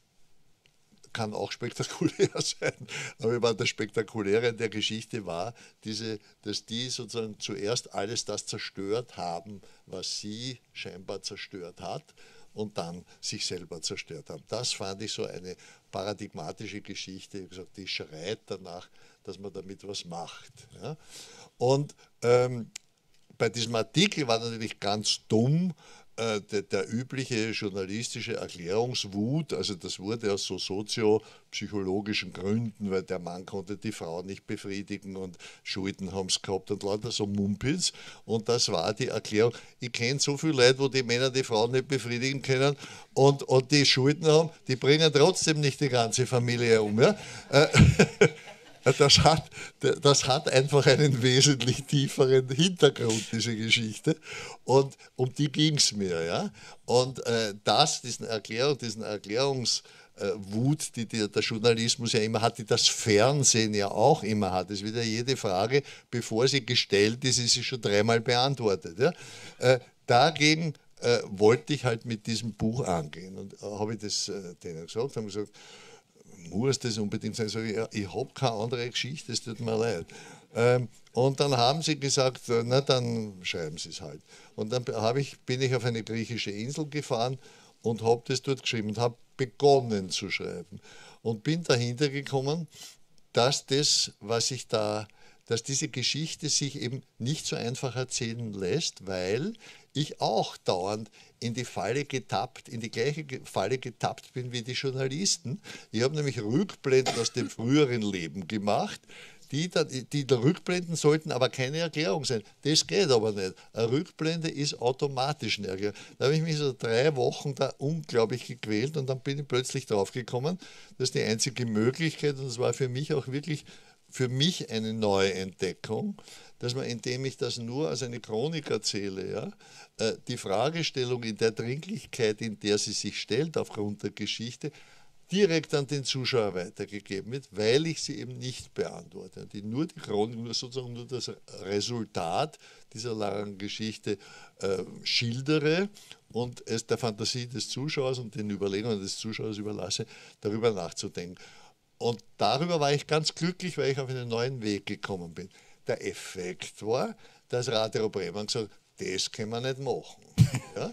kann auch spektakulär sein, aber ich meine, das Spektakuläre in der Geschichte war, diese, dass die sozusagen zuerst alles das zerstört haben, was sie scheinbar zerstört hat, und dann sich selber zerstört haben. Das fand ich so eine paradigmatische Geschichte. Ich habe gesagt, die schreit danach, dass man damit was macht. Ja? Und ähm, bei diesem Artikel war natürlich ganz dumm, äh, der, der übliche journalistische Erklärungswut, also das wurde aus so soziopsychologischen Gründen, weil der Mann konnte die Frau nicht befriedigen und Schulden haben es gehabt und lauter so Mumpitz. Und das war die Erklärung. Ich kenne so viele Leute, wo die Männer die Frauen nicht befriedigen können und, und die Schulden haben, die bringen trotzdem nicht die ganze Familie um. Ja? Das hat, das hat einfach einen wesentlich tieferen Hintergrund, diese Geschichte. Und um die ging es mir. Ja? Und äh, das, diesen Erklärung, diesen Erklärungswut, äh, die, die der Journalismus ja immer hat, die das Fernsehen ja auch immer hat. Es ist wieder jede Frage, bevor sie gestellt ist, ist sie schon dreimal beantwortet. Ja? Äh, dagegen äh, wollte ich halt mit diesem Buch angehen. Und äh, habe ich das äh, denen gesagt, haben gesagt, muss das unbedingt sein? Sag ich, ja, ich habe keine andere Geschichte, es tut mir leid. Ähm, und dann haben sie gesagt, na dann schreiben sie es halt. Und dann hab ich, bin ich auf eine griechische Insel gefahren und habe das dort geschrieben und habe begonnen zu schreiben. Und bin dahinter gekommen, dass das, was ich da, dass diese Geschichte sich eben nicht so einfach erzählen lässt, weil ich auch dauernd in die Falle getappt, in die gleiche Falle getappt bin wie die Journalisten. Ich habe nämlich Rückblenden aus dem früheren Leben gemacht, die, da, die da Rückblenden sollten aber keine Erklärung sein. Das geht aber nicht. Eine Rückblende ist automatisch eine Erklärung. Da habe ich mich so drei Wochen da unglaublich gequält und dann bin ich plötzlich draufgekommen, dass die einzige Möglichkeit, und das war für mich auch wirklich für mich eine neue Entdeckung, dass man, indem ich das nur als eine Chronik erzähle, ja, die Fragestellung in der Dringlichkeit, in der sie sich stellt aufgrund der Geschichte, direkt an den Zuschauer weitergegeben wird, weil ich sie eben nicht beantworte. Die nur die Chronik, nur sozusagen nur das Resultat dieser langen Geschichte äh, schildere und es der Fantasie des Zuschauers und den Überlegungen des Zuschauers überlasse, darüber nachzudenken. Und darüber war ich ganz glücklich, weil ich auf einen neuen Weg gekommen bin. Der Effekt war, dass Radio Bremen gesagt hat, das können wir nicht machen. Ja?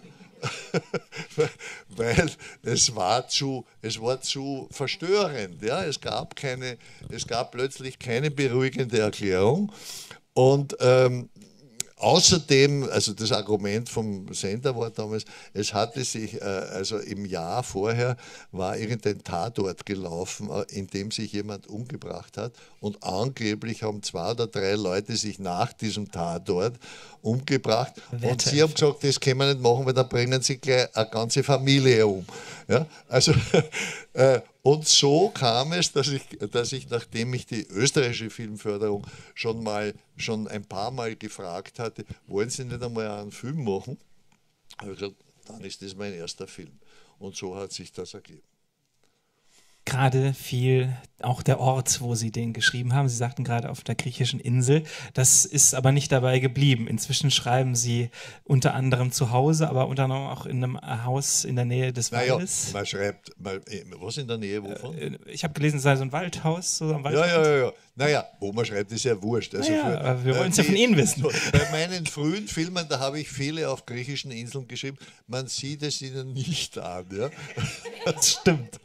Weil es war zu, es war zu verstörend. Ja? Es gab keine, es gab plötzlich keine beruhigende Erklärung. Und ähm, außerdem, also das Argument vom Sender war damals, es hatte sich, äh, also im Jahr vorher war irgendein Tatort gelaufen, äh, in dem sich jemand umgebracht hat und angeblich haben zwei oder drei Leute sich nach diesem Tatort umgebracht Wette. Und sie haben gesagt, das können wir nicht machen, weil dann bringen sie gleich eine ganze Familie um. Ja? Also, äh, und so kam es, dass ich, dass ich, nachdem ich die österreichische Filmförderung schon mal, schon ein paar Mal gefragt hatte, wollen Sie nicht einmal einen Film machen? Habe ich gesagt, dann ist das mein erster Film. Und so hat sich das ergeben. Gerade fiel auch der Ort, wo Sie den geschrieben haben. Sie sagten gerade auf der griechischen Insel. Das ist aber nicht dabei geblieben. Inzwischen schreiben Sie unter anderem zu Hause, aber unter anderem auch in einem Haus in der Nähe des naja, Waldes. Man schreibt, man, was in der Nähe wovon? Ich habe gelesen, es sei so ein Waldhaus. So am ja, ja, ja, ja. Naja, wo man schreibt, ist ja wurscht. Also naja, für, aber wir wollen es äh, ja von Ihnen wissen. Bei meinen frühen Filmen, da habe ich viele auf griechischen Inseln geschrieben, man sieht es ihnen nicht an. Ja? Das stimmt.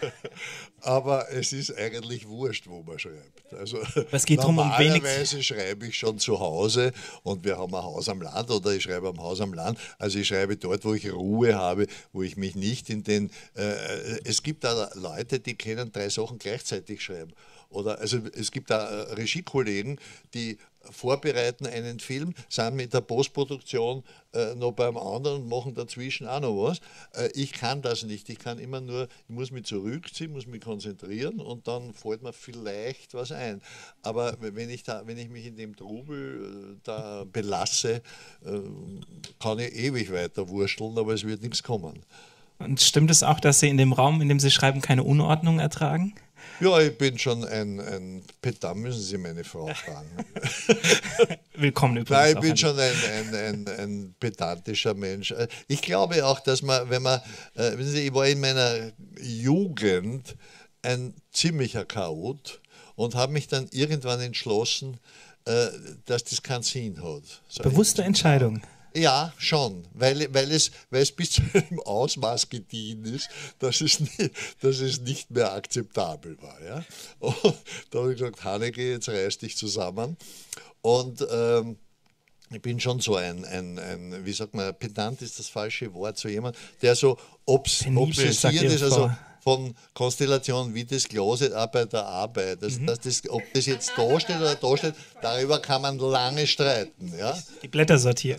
Aber es ist eigentlich wurscht, wo man schreibt. Also es geht darum, um normalerweise schreibe ich schon zu Hause und wir haben ein Haus am Land oder ich schreibe am Haus am Land. Also ich schreibe dort, wo ich Ruhe habe, wo ich mich nicht in den... Äh, es gibt da Leute, die können drei Sachen gleichzeitig schreiben. Oder also es gibt da äh, Regiekollegen, die vorbereiten einen Film, sind mit der Postproduktion äh, noch beim anderen und machen dazwischen auch noch was. Äh, ich kann das nicht. Ich kann immer nur, ich muss mich zurückziehen, muss mich konzentrieren und dann fällt mir vielleicht was ein. Aber wenn ich, da, wenn ich mich in dem Trubel äh, da belasse, äh, kann ich ewig weiter wursteln, aber es wird nichts kommen. Und stimmt es auch, dass Sie in dem Raum, in dem Sie schreiben, keine Unordnung ertragen? Ja, ich bin schon ein, ein Pedant, müssen Sie meine Frau fragen. Willkommen übrigens. Nein, ich bin schon ein, ein, ein, ein pedantischer Mensch. Ich glaube auch, dass man, wenn man, äh, wissen Sie, ich war in meiner Jugend ein ziemlicher Chaot und habe mich dann irgendwann entschlossen, äh, dass das keinen Sinn hat. So Bewusste Entscheidung. Ja, schon, weil, weil, es, weil es bis zu einem Ausmaß gediehen ist, dass es nicht, dass es nicht mehr akzeptabel war. Ja? Und da habe ich gesagt, Haneke, jetzt reiß dich zusammen. Und ähm, ich bin schon so ein, ein, ein, wie sagt man, pedant ist das falsche Wort, so jemand, der so obs obsessiert ist, also von Konstellationen wie das Closet auch bei der Arbeit. Das, mhm. dass das, ob das jetzt da steht oder da steht, darüber kann man lange streiten. Ja? Die Blätter sortieren.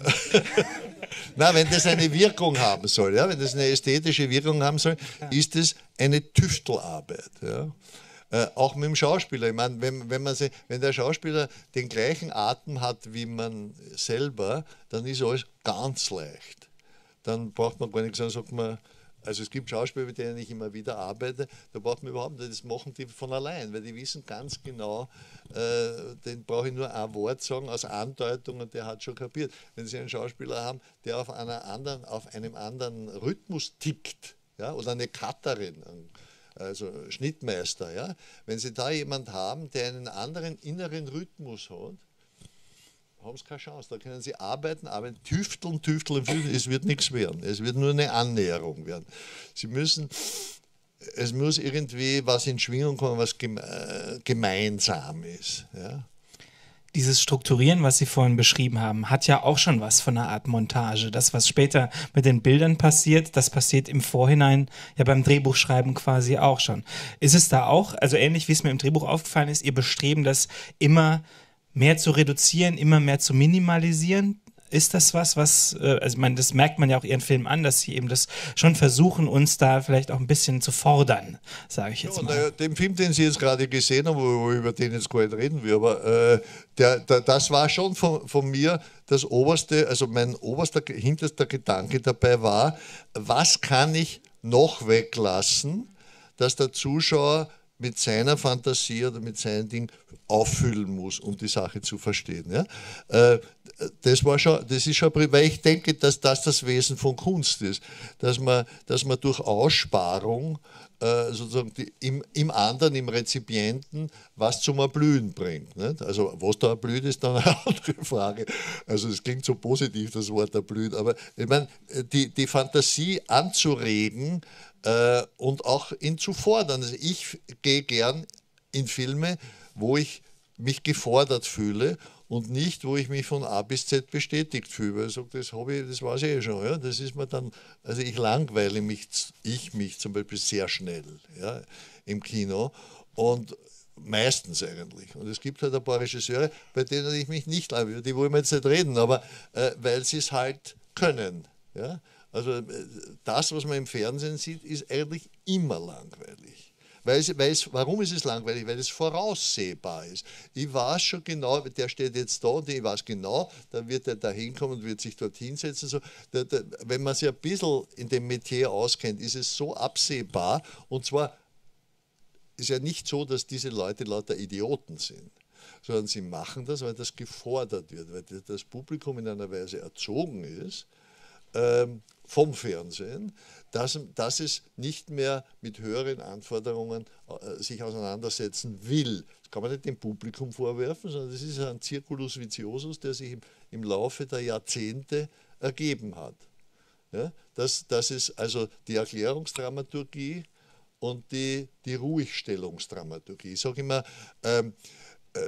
Na, wenn das eine Wirkung haben soll, ja, wenn das eine ästhetische Wirkung haben soll, ist das eine Tüftelarbeit. Ja? Äh, auch mit dem Schauspieler. Ich meine, wenn, wenn, man se, wenn der Schauspieler den gleichen Atem hat wie man selber, dann ist alles ganz leicht. Dann braucht man gar nichts sagen, sagt man, also es gibt Schauspieler, mit denen ich immer wieder arbeite, da braucht man überhaupt nicht, das machen die von allein, weil die wissen ganz genau, äh, den brauche ich nur ein Wort sagen, aus Andeutung und der hat schon kapiert. Wenn Sie einen Schauspieler haben, der auf, einer anderen, auf einem anderen Rhythmus tickt, ja, oder eine Cutterin, also Schnittmeister, ja, wenn Sie da jemanden haben, der einen anderen inneren Rhythmus hat, haben Sie keine Chance. Da können Sie arbeiten, arbeiten, tüfteln, tüfteln, tüfteln. Es wird nichts werden. Es wird nur eine Annäherung werden. Sie müssen, es muss irgendwie was in Schwingung kommen, was gemeinsam ist. Ja? Dieses Strukturieren, was Sie vorhin beschrieben haben, hat ja auch schon was von einer Art Montage. Das, was später mit den Bildern passiert, das passiert im Vorhinein ja beim Drehbuchschreiben quasi auch schon. Ist es da auch, also ähnlich wie es mir im Drehbuch aufgefallen ist, Ihr Bestreben, das immer mehr zu reduzieren, immer mehr zu minimalisieren? Ist das was, was, also ich meine, das merkt man ja auch Ihren Film an, dass Sie eben das schon versuchen, uns da vielleicht auch ein bisschen zu fordern, sage ich jetzt ja, mal. Der, den Film, den Sie jetzt gerade gesehen haben, wo, wo über den jetzt gar nicht reden wir, aber äh, der, der, das war schon von, von mir das oberste, also mein oberster, hinterster Gedanke dabei war, was kann ich noch weglassen, dass der Zuschauer mit seiner Fantasie oder mit seinem Ding auffüllen muss, um die Sache zu verstehen. Ja? Äh, das war schon, das ist schon, weil ich denke, dass das das Wesen von Kunst ist, dass man, dass man durch Aussparung äh, sozusagen die, im, im anderen, im Rezipienten, was zum Erblühen bringt. Nicht? Also was da erblüht, ist dann eine andere Frage. Also es klingt so positiv, das Wort erblüht, aber ich meine, die, die Fantasie anzuregen, Uh, und auch ihn zu fordern. Also ich gehe gern in Filme, wo ich mich gefordert fühle und nicht, wo ich mich von A bis Z bestätigt fühle. Weil ich sage, das habe ich, das weiß ich eh schon. Ja? Das ist mir dann, also ich langweile mich, ich mich zum Beispiel sehr schnell, ja, im Kino und meistens eigentlich. Und es gibt halt ein paar Regisseure, bei denen ich mich nicht langweile. Die wollen wir jetzt nicht reden, aber äh, weil sie es halt können. Ja? Also das, was man im Fernsehen sieht, ist eigentlich immer langweilig. Weil es, weil es, warum ist es langweilig? Weil es voraussehbar ist. Ich weiß schon genau, der steht jetzt da und ich weiß genau, dann wird er da hinkommen und wird sich dort hinsetzen. So, da, da, wenn man sich ein bisschen in dem Metier auskennt, ist es so absehbar. Und zwar ist ja nicht so, dass diese Leute lauter Idioten sind, sondern sie machen das, weil das gefordert wird, weil das Publikum in einer Weise erzogen ist, ähm, vom Fernsehen, dass, dass es nicht mehr mit höheren Anforderungen äh, sich auseinandersetzen will. Das kann man nicht dem Publikum vorwerfen, sondern das ist ein Circulus viciosus, der sich im, im Laufe der Jahrzehnte ergeben hat. Ja? Das, das ist also die Erklärungsdramaturgie und die, die Ruhigstellungsdramaturgie. Ich sage immer, ähm, äh,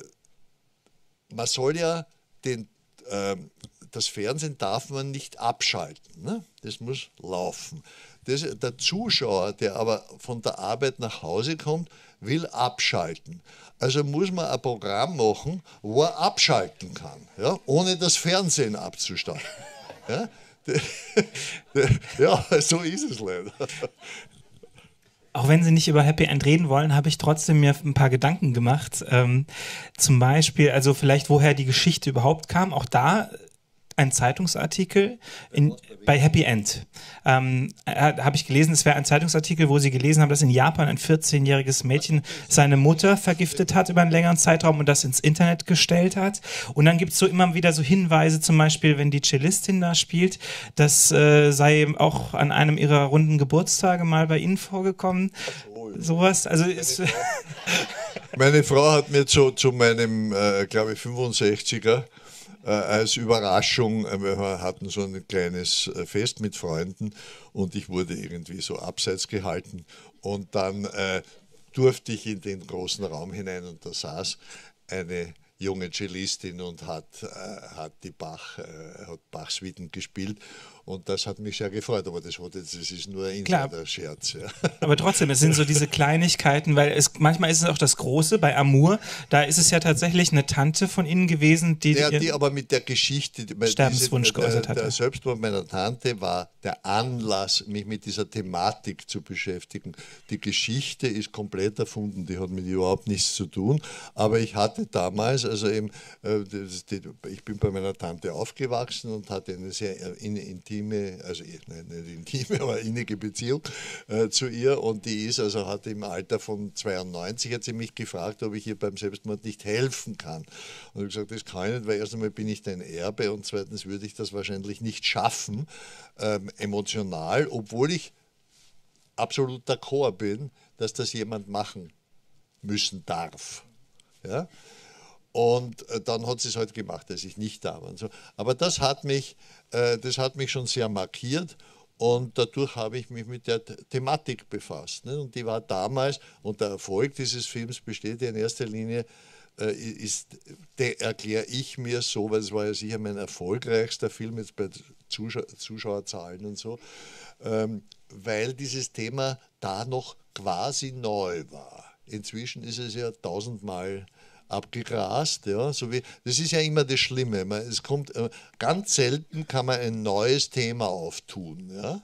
man soll ja den ähm, das Fernsehen darf man nicht abschalten, ne? Das muss laufen. Das, der Zuschauer, der aber von der Arbeit nach Hause kommt, will abschalten. Also muss man ein Programm machen, wo er abschalten kann, ja? Ohne das Fernsehen abzuschalten. Ja? Ja, so ist es leider. Auch wenn Sie nicht über Happy End reden wollen, habe ich trotzdem mir ein paar Gedanken gemacht. Ähm, zum Beispiel, also vielleicht woher die Geschichte überhaupt kam. Auch da ein Zeitungsartikel in, bei Happy End. Ähm, äh, habe ich gelesen, es wäre ein Zeitungsartikel, wo Sie gelesen haben, dass in Japan ein vierzehnjähriges Mädchen seine Mutter vergiftet hat über einen längeren Zeitraum und das ins Internet gestellt hat. Und dann gibt es so immer wieder so Hinweise, zum Beispiel, wenn die Cellistin da spielt, das äh, sei auch an einem ihrer runden Geburtstage mal bei Ihnen vorgekommen. Sowas, also ist meine Frau hat mir zu, zu meinem, äh, glaube ich, fünfundsechziger äh, als Überraschung, äh, wir hatten so ein kleines äh, Fest mit Freunden und ich wurde irgendwie so abseits gehalten und dann äh, durfte ich in den großen Raum hinein und da saß eine junge Cellistin und hat, äh, hat die Bach, äh, hat Bach-Suiten gespielt. Und das hat mich sehr gefreut, aber das, hat jetzt, das ist nur ein Insider-Scherz. Ja. Aber trotzdem, es sind so diese Kleinigkeiten, weil es manchmal ist es auch das Große. Bei Amour, da ist es ja tatsächlich eine Tante von Ihnen gewesen, die, ja, die aber mit der Geschichte, Sterbenswunsch diese, geäußert der, hatte. Der Selbstmord meiner Tante war der Anlass, mich mit dieser Thematik zu beschäftigen. Die Geschichte ist komplett erfunden, die hat mit überhaupt nichts zu tun. Aber ich hatte damals, also eben, äh, das, die, ich bin bei meiner Tante aufgewachsen und hatte eine sehr intime, also nicht intime, aber innige Beziehung äh, zu ihr, und die ist, also hat im Alter von zweiundneunzig hat sie mich gefragt, ob ich ihr beim Selbstmord nicht helfen kann. Und ich habe gesagt, das kann ich nicht, weil erst einmal bin ich dein Erbe und zweitens würde ich das wahrscheinlich nicht schaffen, ähm, emotional, obwohl ich absolut d'accord bin, dass das jemand machen müssen darf. Ja? Und äh, dann hat sie es halt gemacht, als ich nicht da war. Und so. Aber das hat mich, äh, das hat mich schon sehr markiert. Und dadurch habe ich mich mit der Thematik befasst. Ne? Und die war damals, und der Erfolg dieses Films besteht ja in erster Linie, äh, ist, erkläre ich mir so, weil es war ja sicher mein erfolgreichster Film jetzt bei Zuschau Zuschauerzahlen und so, ähm, weil dieses Thema da noch quasi neu war. Inzwischen ist es ja tausendmal abgegrast, ja, so wie, das ist ja immer das Schlimme. Man, es kommt, äh, ganz selten kann man ein neues Thema auftun. Ja.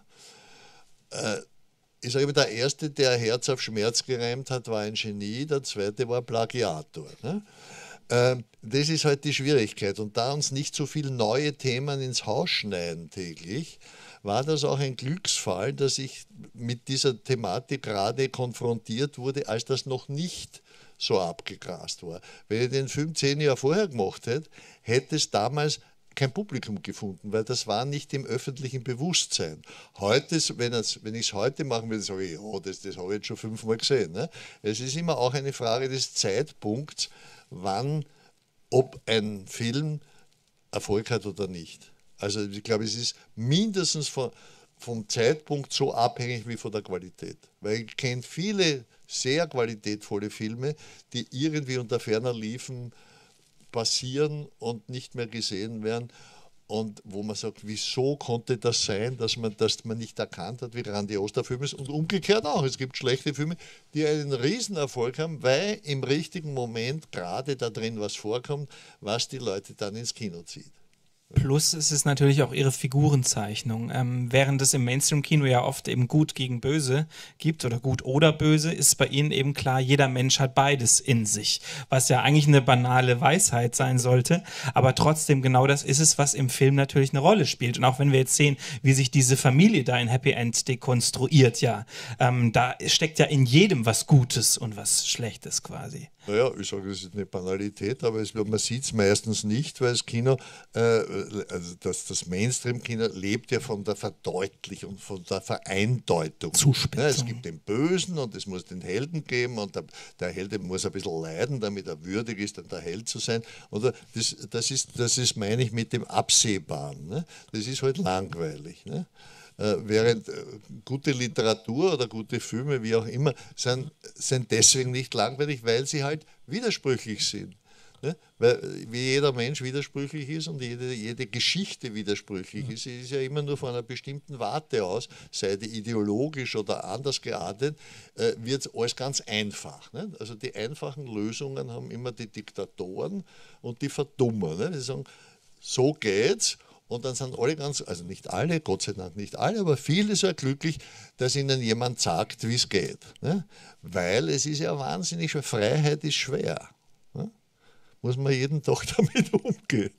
Äh, ich sage immer, der Erste, der Herz auf Schmerz gereimt hat, war ein Genie, der Zweite war Plagiator. Ne. Äh, das ist halt die Schwierigkeit. Und da uns nicht so viele neue Themen ins Haus schneiden täglich, war das auch ein Glücksfall, dass ich mit dieser Thematik gerade konfrontiert wurde, als das noch nicht so abgegrast war. Wenn ich den Film zehn Jahre vorher gemacht hätte, hätte es damals kein Publikum gefunden, weil das war nicht im öffentlichen Bewusstsein. Heute, wenn, wenn ich es heute machen würde, sage ich, ja, das, das habe ich jetzt schon fünfmal gesehen. Ne? Es ist immer auch eine Frage des Zeitpunkts, wann, ob ein Film Erfolg hat oder nicht. Also ich glaube, es ist mindestens von, vom Zeitpunkt so abhängig wie von der Qualität. Weil ich kenne viele sehr qualitätvolle Filme, die irgendwie unter ferner liefen, passieren und nicht mehr gesehen werden. Und wo man sagt, wieso konnte das sein, dass man, dass man nicht erkannt hat, wie grandios der Film ist. Und umgekehrt auch. Es gibt schlechte Filme, die einen Riesenerfolg haben, weil im richtigen Moment gerade da drin was vorkommt, was die Leute dann ins Kino zieht. Plus es ist natürlich auch ihre Figurenzeichnung. Ähm, während es im Mainstream-Kino ja oft eben gut gegen böse gibt oder gut oder böse, ist bei ihnen eben klar, jeder Mensch hat beides in sich. Was ja eigentlich eine banale Weisheit sein sollte, aber trotzdem genau das ist es, was im Film natürlich eine Rolle spielt. Und auch wenn wir jetzt sehen, wie sich diese Familie da in Happy End dekonstruiert, ja, ähm, da steckt ja in jedem was Gutes und was Schlechtes quasi. Naja, ich sage, das ist eine Banalität, aber es, man sieht es meistens nicht, weil das Kino, äh, also das, das Mainstream-Kino lebt ja von der Verdeutlichung, von der Vereindeutung. Zuspitzung. Ja, es gibt den Bösen und es muss den Helden geben und der, der Held muss ein bisschen leiden, damit er würdig ist, dann der Held zu sein. Oder das, das, ist, das ist, meine ich, mit dem Absehbaren. Ne? Das ist halt langweilig. Ne? Während gute Literatur oder gute Filme, wie auch immer, sind, sind deswegen nicht langweilig, weil sie halt widersprüchlich sind. Ne? Weil wie jeder Mensch widersprüchlich ist und jede, jede Geschichte widersprüchlich ist, sie ist ja immer nur von einer bestimmten Warte aus, sei die ideologisch oder anders geartet, äh, wird alles ganz einfach. Ne? Also die einfachen Lösungen haben immer die Diktatoren und die Verdummer. Ne? Die sagen, so geht's. Und dann sind alle ganz, also nicht alle, Gott sei Dank nicht alle, aber viele sehr glücklich, dass ihnen jemand sagt, wie es geht. Ne? Weil es ist ja wahnsinnig schwer, Freiheit ist schwer. Ne? Muss man jeden Tag damit umgehen.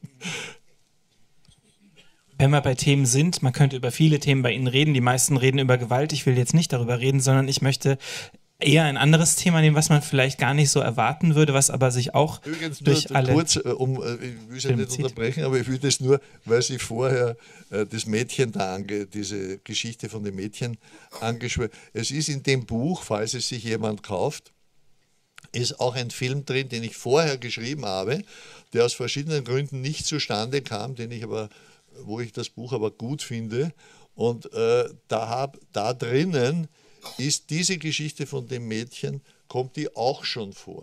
Wenn wir bei Themen sind, man könnte über viele Themen bei Ihnen reden, die meisten reden über Gewalt, ich will jetzt nicht darüber reden, sondern ich möchte eher ein anderes Thema nehmen, was man vielleicht gar nicht so erwarten würde, was aber sich auch Übrigens durch nur alle kurz, um, ich will es ja nicht unterbrechen, aber ich will das nur, weil Sie vorher äh, das Mädchen da, ange, diese Geschichte von dem Mädchen angeschwört. Es ist in dem Buch, falls es sich jemand kauft, ist auch ein Film drin, den ich vorher geschrieben habe, der aus verschiedenen Gründen nicht zustande kam, den ich aber, wo ich das Buch aber gut finde. Und äh, da, hab, da drinnen ist diese Geschichte von dem Mädchen, kommt die auch schon vor.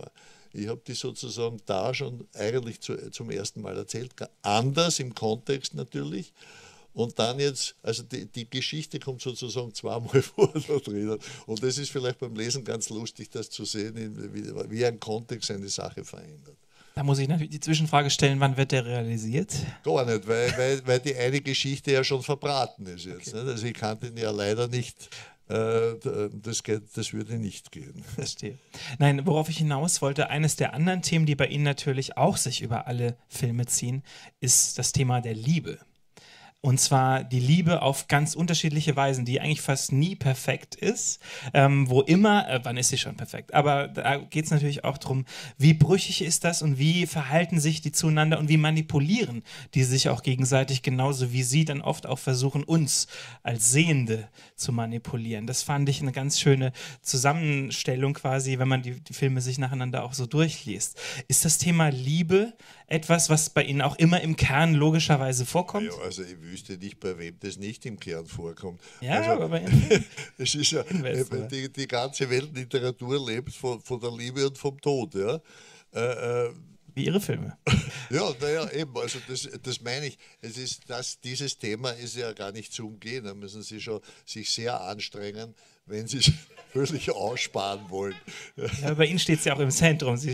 Ich habe die sozusagen da schon eigentlich zu, zum ersten Mal erzählt, anders im Kontext natürlich. Und dann jetzt, also die, die Geschichte kommt sozusagen zweimal vor da drinnen. Und das ist vielleicht beim Lesen ganz lustig, das zu sehen, wie, wie ein Kontext eine Sache verändert. Da muss ich natürlich die Zwischenfrage stellen, wann wird der realisiert? Gar nicht, weil, weil, weil die eine Geschichte ja schon verbraten ist jetzt. Okay. Also ich kann den ja leider nicht, äh, das, geht, das würde nicht gehen. Verstehe. Nein, worauf ich hinaus wollte, eines der anderen Themen, die bei Ihnen natürlich auch sich über alle Filme ziehen, ist das Thema der Liebe. Und zwar die Liebe auf ganz unterschiedliche Weisen, die eigentlich fast nie perfekt ist, ähm, wo immer, äh, wann ist sie schon perfekt, aber da geht es natürlich auch darum, wie brüchig ist das und wie verhalten sich die zueinander und wie manipulieren die sich auch gegenseitig, genauso wie sie dann oft auch versuchen, uns als Sehende zu manipulieren. Das fand ich eine ganz schöne Zusammenstellung quasi, wenn man die, die Filme sich nacheinander auch so durchliest. Ist das Thema Liebe etwas, was bei Ihnen auch immer im Kern logischerweise vorkommt? Ja, also ich wüsste nicht, bei wem das nicht im Kern vorkommt. Ja, also, aber bei Ihnen es ist ja, die, die ganze Weltliteratur lebt von, von der Liebe und vom Tod. Ja? Äh, äh, Wie Ihre Filme. Ja, naja, eben, also das, das meine ich. Es ist, dass dieses Thema ist ja gar nicht zu umgehen. Da müssen Sie schon sich sehr anstrengen, wenn Sie es völlig aussparen wollen. Ja, bei Ihnen steht es ja auch im Zentrum. Sie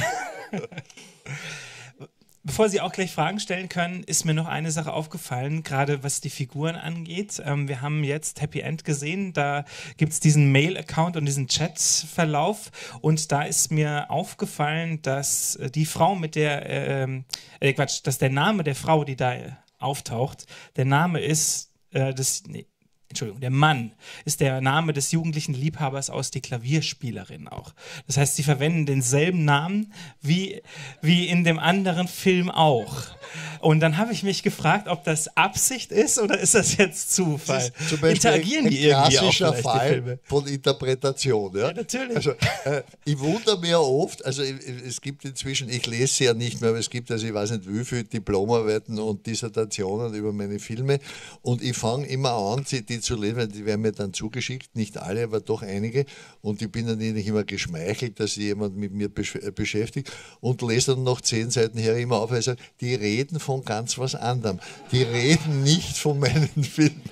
Bevor Sie auch gleich Fragen stellen können, ist mir noch eine Sache aufgefallen, gerade was die Figuren angeht. Ähm, wir haben jetzt Happy End gesehen, da gibt es diesen Mail-Account und diesen Chat-Verlauf und da ist mir aufgefallen, dass die Frau mit der, äh, äh, Quatsch, dass der Name der Frau, die da auftaucht, der Name ist, äh, das, nee, Entschuldigung, der Mann ist der Name des jugendlichen Liebhabers aus Die Klavierspielerin auch. Das heißt, sie verwenden denselben Namen wie, wie in dem anderen Film auch. Und dann habe ich mich gefragt, ob das Absicht ist oder ist das jetzt Zufall? Das ist zum Beispiel Interagieren ein, die irgendwie auch klassischer vielleicht, Fall die Filme? Von Interpretation. Ja, ja natürlich. Also, äh, ich wundere mich ja oft, also es gibt inzwischen, ich lese sie ja nicht mehr, aber es gibt also ich weiß nicht wie viele Diplomarbeiten und Dissertationen über meine Filme und ich fange immer an, die zu lesen, weil die werden mir dann zugeschickt, nicht alle, aber doch einige und ich bin dann nicht immer geschmeichelt, dass sich jemand mit mir besch beschäftigt und lese dann noch zehn Seiten her immer auf, weil ich sage, die reden von ganz was anderem. Die reden nicht von meinen Filmen.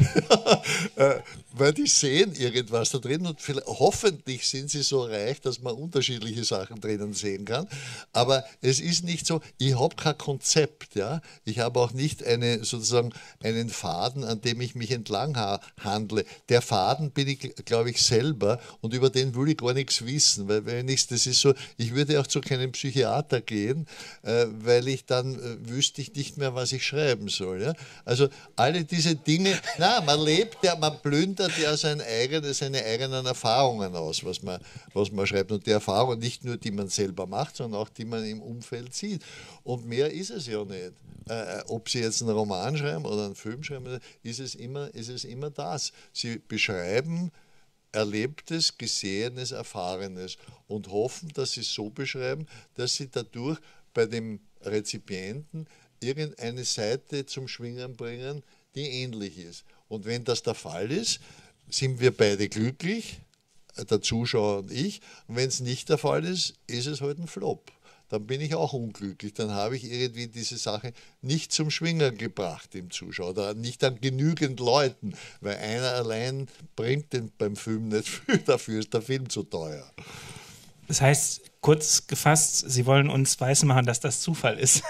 Weil die sehen irgendwas da drin und vielleicht, hoffentlich sind sie so reich, dass man unterschiedliche Sachen drinnen sehen kann. Aber es ist nicht so, ich habe kein Konzept. Ja? Ich habe auch nicht eine, sozusagen einen Faden, an dem ich mich entlang ha handle. Der Faden bin ich, glaube ich, selber und über den will ich gar nichts wissen. Weil wenn ich, das ist so, ich würde auch zu keinem Psychiater gehen, äh, weil ich dann äh, wüsste ich nicht mehr, was ich schreiben soll. Ja? Also alle diese Dinge, na, man lebt ja, man plündert ja sein eigenes, seine eigenen Erfahrungen aus, was man, was man schreibt. Und die Erfahrungen nicht nur, die man selber macht, sondern auch die man im Umfeld sieht. Und mehr ist es ja nicht. Äh, ob Sie jetzt einen Roman schreiben oder einen Film schreiben, ist es immer, ist es immer das. Sie beschreiben Erlebtes, Gesehenes, Erfahrenes und hoffen, dass Sie es so beschreiben, dass Sie dadurch bei dem Rezipienten irgendeine Seite zum Schwingen bringen, die ähnlich ist. Und wenn das der Fall ist, sind wir beide glücklich, der Zuschauer und ich. Und wenn es nicht der Fall ist, ist es halt ein Flop. Dann bin ich auch unglücklich. Dann habe ich irgendwie diese Sache nicht zum Schwingen gebracht im Zuschauer oder nicht an genügend Leuten, weil einer allein bringt den beim Film nicht viel, dafür ist der Film zu teuer. Das heißt, kurz gefasst, Sie wollen uns weismachen, dass das Zufall ist.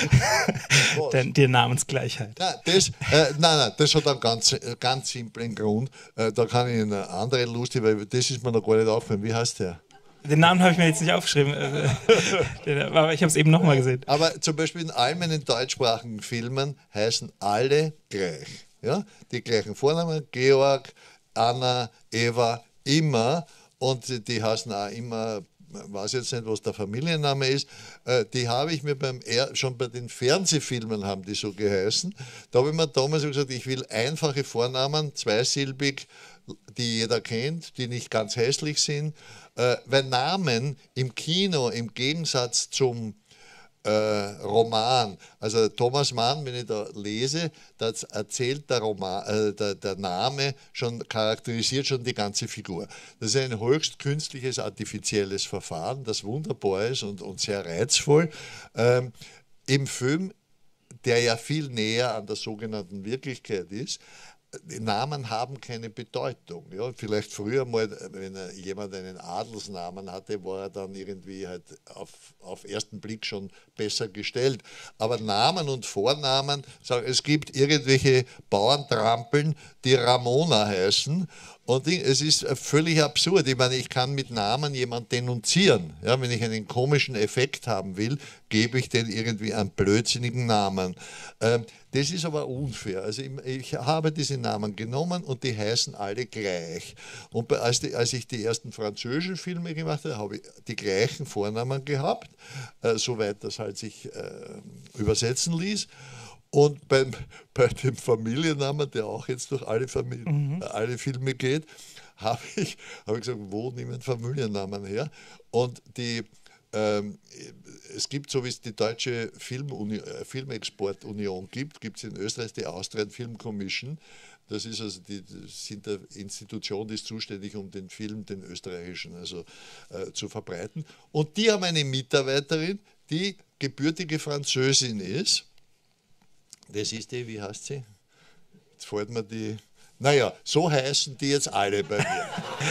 Denn die Namensgleichheit. Nein, das, äh, nein, nein, das hat einen ganz, ganz simplen Grund. Äh, da kann ich eine andere lustig, weil das ist mir noch gar nicht aufgefallen. Wie heißt der? Den Namen habe ich mir jetzt nicht aufgeschrieben, aber ich habe es eben nochmal gesehen. Aber zum Beispiel in all meinen deutschsprachigen Filmen heißen alle gleich. Ja? Die gleichen Vornamen, Georg, Anna, Eva, immer. Und die heißen auch immer, ich weiß jetzt nicht, was der Familienname ist, die habe ich mir beim schon bei den Fernsehfilmen haben die so geheißen. Da habe ich mir damals gesagt, ich will einfache Vornamen, zweisilbig, die jeder kennt, die nicht ganz hässlich sind, weil Namen im Kino im Gegensatz zum Äh, Roman. Also Thomas Mann, wenn ich da lese, das erzählt der, Roman, äh, der, der Name schon, charakterisiert schon die ganze Figur. Das ist ein höchst künstliches, artifizielles Verfahren, das wunderbar ist und, und sehr reizvoll. Ähm, Im Film, der ja viel näher an der sogenannten Wirklichkeit ist, die Namen haben keine Bedeutung. Ja, vielleicht früher mal, wenn jemand einen Adelsnamen hatte, war er dann irgendwie halt auf, auf ersten Blick schon besser gestellt. Aber Namen und Vornamen, es gibt irgendwelche Bauerntrampeln, die Ramona heißen. Und es ist völlig absurd. Ich meine, ich kann mit Namen jemanden denunzieren. Ja, wenn ich einen komischen Effekt haben will, gebe ich den irgendwie einen blödsinnigen Namen. Ähm, das ist aber unfair. Also ich, ich habe diese Namen genommen und die heißen alle gleich. Und bei, als, die, als ich die ersten französischen Filme gemacht habe, habe ich die gleichen Vornamen gehabt, äh, soweit das halt sich äh, übersetzen ließ. Und beim, bei dem Familiennamen, der auch jetzt durch alle, Familien, mhm. alle Filme geht, habe ich, hab ich gesagt, wo nehmen Familiennamen her? Und die, ähm, es gibt, so wie es die deutsche Filmuni- Filmexportunion gibt, gibt es in Österreich die Austrian Film Commission. Das ist also die, das sind eine Institution, die ist zuständig, um den Film, den österreichischen, also äh, zu verbreiten. Und die haben eine Mitarbeiterin, die gebürtige Französin ist. Das ist die, wie heißt sie? Jetzt fällt mir die. Naja, so heißen die jetzt alle bei mir.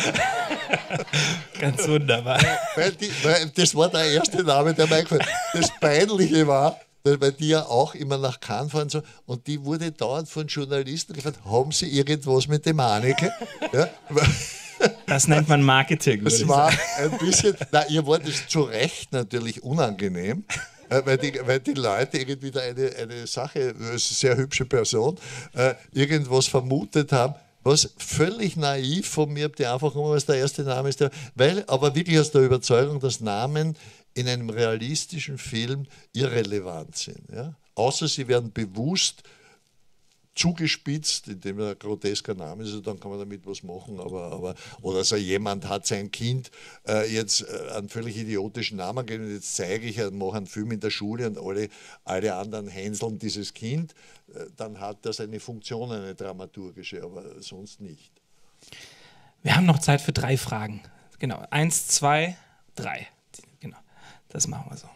Ganz wunderbar. Weil die, weil das war der erste Name, der mir eingefallen ist. Das Peinliche war, weil die ja auch immer nach Cannes fahren so, und die wurde dauernd von Journalisten gefragt, haben sie irgendwas mit dem Haneke? Ja, das nennt man Marketing. Das war ein bisschen, na, ihr war das zu Recht natürlich unangenehm. Weil die, weil die Leute irgendwie da eine, eine Sache, eine sehr hübsche Person, äh, irgendwas vermutet haben, was völlig naiv von mir, die einfach immer, was der erste Name ist. Der, weil, aber wirklich aus der Überzeugung, dass Namen in einem realistischen Film irrelevant sind. Ja? Außer sie werden bewusst zugespitzt, indem er ein grotesker Name ist, also dann kann man damit was machen, aber, aber oder so jemand hat sein Kind äh, jetzt äh, einen völlig idiotischen Namen gegeben und jetzt zeige ich, mache einen Film in der Schule und alle, alle anderen hänseln dieses Kind, äh, dann hat das eine Funktion, eine dramaturgische, aber sonst nicht. Wir haben noch Zeit für drei Fragen. Genau, eins, zwei, drei. Genau, das machen wir so.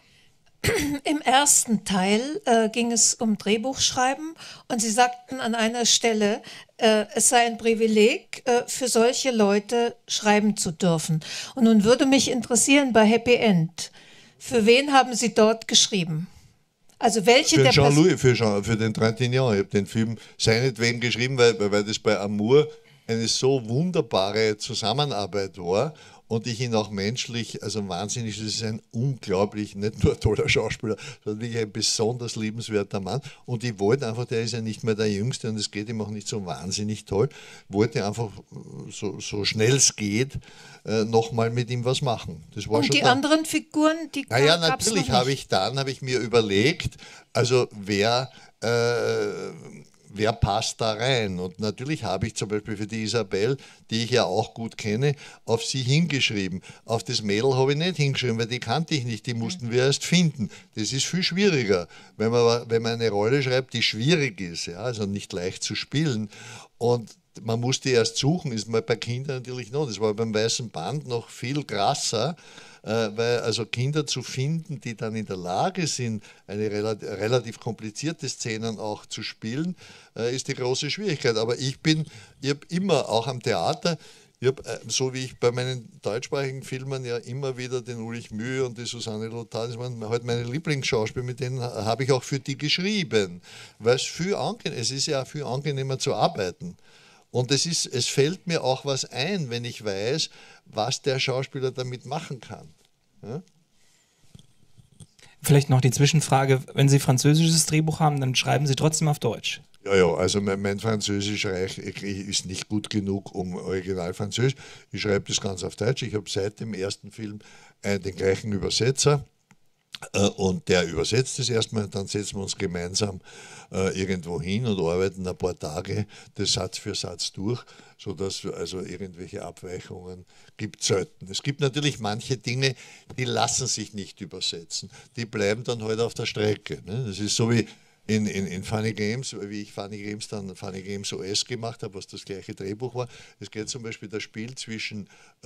Im ersten Teil äh, ging es um Drehbuchschreiben und Sie sagten an einer Stelle, äh, es sei ein Privileg, äh, für solche Leute schreiben zu dürfen. Und nun würde mich interessieren bei Happy End, für wen haben Sie dort geschrieben? Also welche für der Jean-Louis, für, Jean, für den Trintignant. Ich habe den Film seinetwegen geschrieben, weil, weil das bei Amour eine so wunderbare Zusammenarbeit war. Und ich ihn auch menschlich, also wahnsinnig, das ist ein unglaublich, nicht nur ein toller Schauspieler, sondern wirklich ein besonders liebenswerter Mann. Und ich wollte einfach, der ist ja nicht mehr der Jüngste und es geht ihm auch nicht so wahnsinnig toll, wollte einfach, so, so schnell es geht, äh, nochmal mit ihm was machen. Das war und schon die dann. anderen Figuren, die Naja, gab's noch natürlich habe nicht. ich dann, habe ich mir überlegt, also wer... Äh, Wer passt da rein? Und natürlich habe ich zum Beispiel für die Isabel, die ich ja auch gut kenne, auf sie hingeschrieben. Auf das Mädel habe ich nicht hingeschrieben, weil die kannte ich nicht, die mussten wir erst finden. Das ist viel schwieriger, wenn man, wenn man eine Rolle schreibt, die schwierig ist, ja, also nicht leicht zu spielen. Und man muss die erst suchen, ist mal bei Kindern natürlich noch. Das war beim Weißen Band noch viel krasser. Äh, weil also Kinder zu finden, die dann in der Lage sind, eine relativ, relativ komplizierte Szenen auch zu spielen, äh, ist die große Schwierigkeit. Aber ich bin, ich habe immer, auch am Theater, ich hab, äh, so wie ich bei meinen deutschsprachigen Filmen ja immer wieder den Ulrich Mühe und die Susanne Lothar, das waren halt meine Lieblingsschauspieler, mit denen habe ich auch für die geschrieben, weil es viel angenehm, es ist ja viel angenehmer zu arbeiten. Und es, ist, es fällt mir auch was ein, wenn ich weiß, was der Schauspieler damit machen kann. Ja? Vielleicht noch die Zwischenfrage, wenn Sie französisches Drehbuch haben, dann schreiben Sie trotzdem auf Deutsch. Ja, ja, also mein, mein Französisch reich, ist nicht gut genug, um original Französisch. Ich schreibe das ganz auf Deutsch. Ich habe seit dem ersten Film äh, den gleichen Übersetzer. Äh, und der übersetzt es erstmal, dann setzen wir uns gemeinsam äh, irgendwo hin und arbeiten ein paar Tage das Satz für Satz durch, sodass wir also irgendwelche Abweichungen gibt selten. Es gibt natürlich manche Dinge, die lassen sich nicht übersetzen. Die bleiben dann halt auf der Strecke. Ne? Das ist so wie in, in, in Funny Games, wie ich Funny Games dann Funny Games O S gemacht habe, was das gleiche Drehbuch war. Es geht zum Beispiel das Spiel zwischen, äh,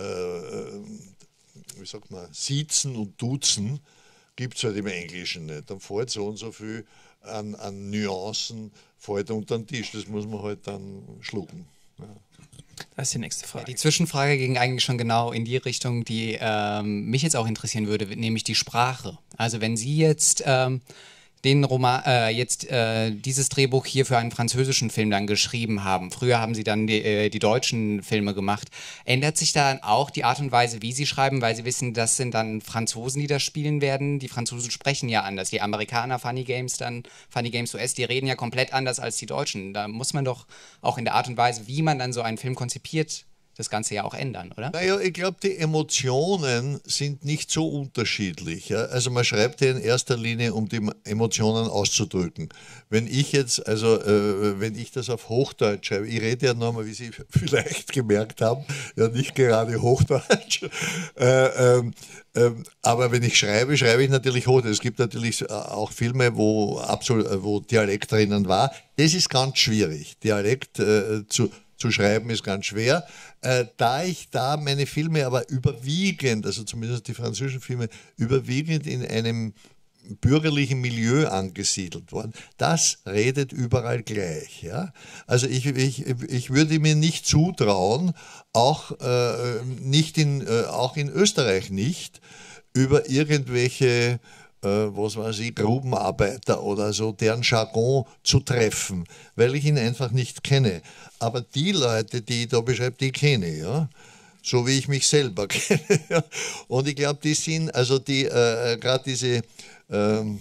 wie sagt man, Siezen und Duzen, gibt es halt im Englischen nicht. Dann fällt so und so viel an, an Nuancen fällt unter den Tisch. Das muss man halt dann schlucken. Ja. Das ist die nächste Frage. Ja, die Zwischenfrage ging eigentlich schon genau in die Richtung, die ähm, mich jetzt auch interessieren würde, nämlich die Sprache. Also wenn Sie jetzt ähm, den Roman, äh, jetzt äh, dieses Drehbuch hier für einen französischen Film dann geschrieben haben. Früher haben Sie dann die, äh, die deutschen Filme gemacht. Ändert sich dann auch die Art und Weise, wie Sie schreiben, weil Sie wissen, das sind dann Franzosen, die das spielen werden. Die Franzosen sprechen ja anders. Die Amerikaner, Funny Games dann, Funny Games U S, die reden ja komplett anders als die Deutschen. Da muss man doch auch in der Art und Weise, wie man dann so einen Film konzipiert, das Ganze ja auch ändern, oder? Naja, ich glaube, die Emotionen sind nicht so unterschiedlich. Ja? Also man schreibt ja in erster Linie, um die Emotionen auszudrücken. Wenn ich jetzt, also äh, wenn ich das auf Hochdeutsch schreibe, ich rede ja nochmal, wie Sie vielleicht gemerkt haben, ja nicht gerade Hochdeutsch, äh, ähm, ähm, aber wenn ich schreibe, schreibe ich natürlich Hochdeutsch. Es gibt natürlich auch Filme, wo, absolut, wo Dialekt drinnen war. Das ist ganz schwierig, Dialekt äh, zu zu schreiben ist ganz schwer. Äh, da ich da meine Filme aber überwiegend, also zumindest die französischen Filme, überwiegend in einem bürgerlichen Milieu angesiedelt worden, das redet überall gleich. Ja? Also ich, ich, ich würde mir nicht zutrauen, auch, äh, nicht in, äh, auch in Österreich nicht, über irgendwelche was weiß ich, Grubenarbeiter oder so, deren Jargon zu treffen, weil ich ihn einfach nicht kenne. Aber die Leute, die ich da beschreibe, die kenne ich, ja. So wie ich mich selber kenne. Ja. Und ich glaube, die sind, also die, äh, gerade diese, ähm,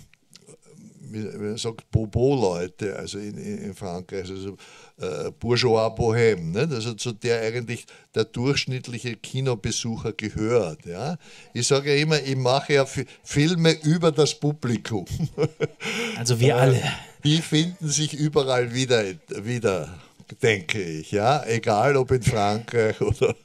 wie man sagt, Bobo-Leute, also in, in Frankreich, also äh, Bourgeois Bohème, nicht? Also zu der eigentlich der durchschnittliche Kinobesucher gehört. Ja? Ich sage ja immer, ich mache ja Filme über das Publikum. Also wir alle. Die finden sich überall wieder, wieder, denke ich. Ja? Egal ob in Frankreich oder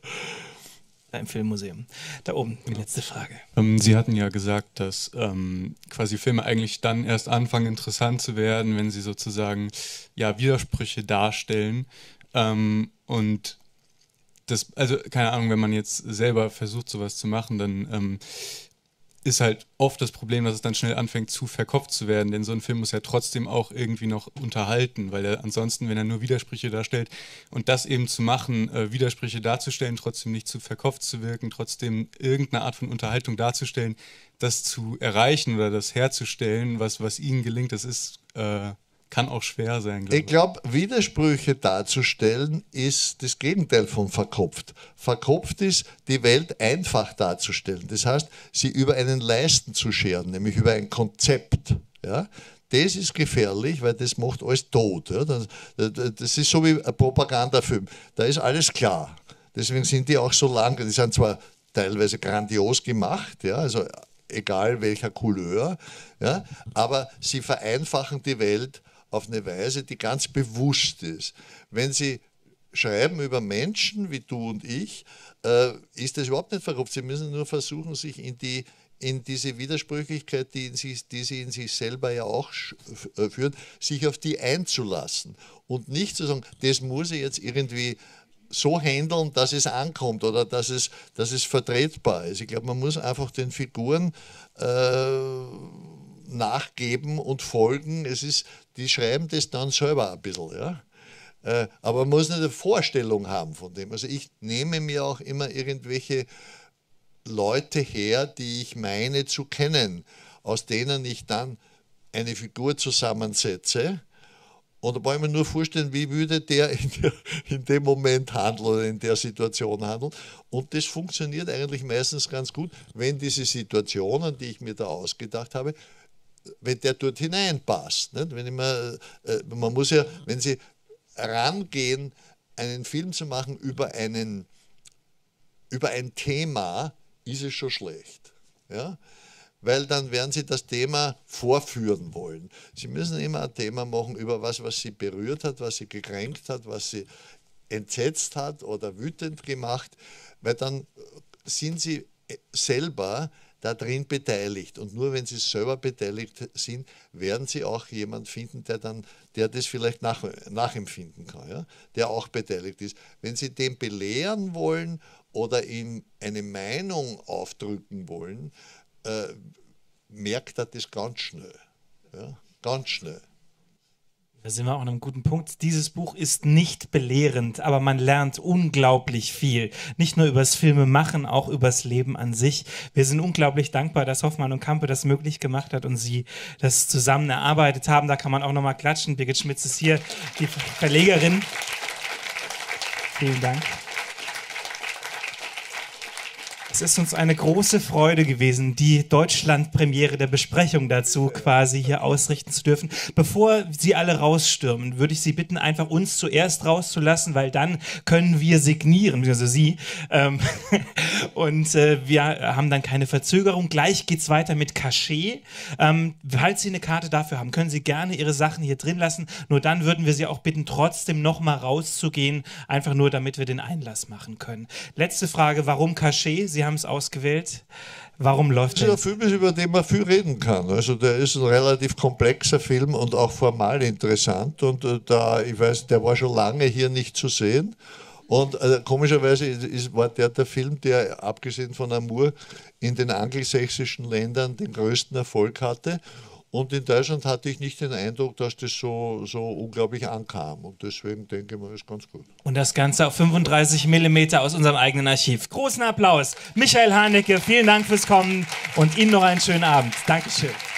im Filmmuseum. Da oben, die letzte Frage. Ähm, Sie hatten ja gesagt, dass ähm, quasi Filme eigentlich dann erst anfangen interessant zu werden, wenn sie sozusagen ja, Widersprüche darstellen. Ähm, und das, also keine Ahnung, wenn man jetzt selber versucht, sowas zu machen, dann ähm, ist halt oft das Problem, dass es dann schnell anfängt zu verkopft zu werden, denn so ein Film muss ja trotzdem auch irgendwie noch unterhalten, weil er ansonsten, wenn er nur Widersprüche darstellt und das eben zu machen, äh, Widersprüche darzustellen, trotzdem nicht zu verkopft zu wirken, trotzdem irgendeine Art von Unterhaltung darzustellen, das zu erreichen oder das herzustellen, was, was ihnen gelingt, das ist, äh, kann auch schwer sein, glaube ich. Ich glaube, Widersprüche darzustellen ist das Gegenteil von verkopft. Verkopft ist, die Welt einfach darzustellen. Das heißt, sie über einen Leisten zu scheren, nämlich über ein Konzept. Ja? Das ist gefährlich, weil das macht alles tot. Ja? Das, das ist so wie ein Propagandafilm. Da ist alles klar. Deswegen sind die auch so lang. Die sind zwar teilweise grandios gemacht, ja? Also egal welcher Couleur, ja? Aber sie vereinfachen die Welt auf eine Weise, die ganz bewusst ist. Wenn Sie schreiben über Menschen wie du und ich, äh, ist das überhaupt nicht verkopft. Sie müssen nur versuchen, sich in, die, in diese Widersprüchlichkeit, die, in sich, die Sie in sich selber ja auch führen, sich auf die einzulassen. Und nicht zu sagen, das muss ich jetzt irgendwie so handeln, dass es ankommt oder dass es, dass es vertretbar ist. Ich glaube, man muss einfach den Figuren äh, nachgeben und folgen. Es ist, die schreiben das dann selber ein bisschen, ja. Äh, aber man muss nicht eine Vorstellung haben von dem. Also ich nehme mir auch immer irgendwelche Leute her, die ich meine zu kennen, aus denen ich dann eine Figur zusammensetze. Und da brauche ich mir nur vorstellen, wie würde der in, der in dem Moment handeln oder in der Situation handeln. Und das funktioniert eigentlich meistens ganz gut, wenn diese Situationen, die ich mir da ausgedacht habe, wenn der dort hineinpasst. Nicht? Wenn ich mal, äh, man muss ja, wenn Sie rangehen, einen Film zu machen über, einen, über ein Thema, ist es schon schlecht. Ja? weil dann werden Sie das Thema vorführen wollen. Sie müssen immer ein Thema machen über was, was Sie berührt hat, was Sie gekränkt hat, was Sie entsetzt hat oder wütend gemacht, weil dann sind Sie selber da drin beteiligt. Und nur wenn Sie selber beteiligt sind, werden Sie auch jemanden finden, der dann, der das vielleicht nach, nachempfinden kann, ja? Der auch beteiligt ist. Wenn Sie den belehren wollen oder ihm eine Meinung aufdrücken wollen, äh, merkt er das ganz schnell. Ja? Ganz schnell. Da sind wir auch an einem guten Punkt. Dieses Buch ist nicht belehrend, aber man lernt unglaublich viel. Nicht nur übers Filmemachen, auch übers Leben an sich. Wir sind unglaublich dankbar, dass Hoffmann und Campe das möglich gemacht hat und Sie das zusammen erarbeitet haben. Da kann man auch nochmal klatschen. Birgit Schmitz ist hier, die Verlegerin. Vielen Dank. Es ist uns eine große Freude gewesen, die Deutschland-Premiere der Besprechung dazu quasi hier ausrichten zu dürfen. Bevor Sie alle rausstürmen, würde ich Sie bitten, einfach uns zuerst rauszulassen, weil dann können wir signieren, also Sie. Ähm und äh, wir haben dann keine Verzögerung. Gleich geht es weiter mit Cachet. Ähm, falls Sie eine Karte dafür haben, können Sie gerne Ihre Sachen hier drin lassen. Nur dann würden wir Sie auch bitten, trotzdem nochmal rauszugehen, einfach nur, damit wir den Einlass machen können. Letzte Frage, warum Cachet? Sie haben es ausgewählt. Warum läuft das? Das ist ein Film, über den man viel reden kann. Also der ist ein relativ komplexer Film und auch formal interessant. Und äh, da, ich weiß, der war schon lange hier nicht zu sehen. Und äh, komischerweise ist, ist, war der der Film, der abgesehen von Amour in den angelsächsischen Ländern den größten Erfolg hatte. Und in Deutschland hatte ich nicht den Eindruck, dass das so, so unglaublich ankam. Und deswegen denke ich mir, das ist ganz gut. Und das Ganze auf fünfunddreißig Millimeter aus unserem eigenen Archiv. Großen Applaus. Michael Haneke, vielen Dank fürs Kommen und Ihnen noch einen schönen Abend. Dankeschön.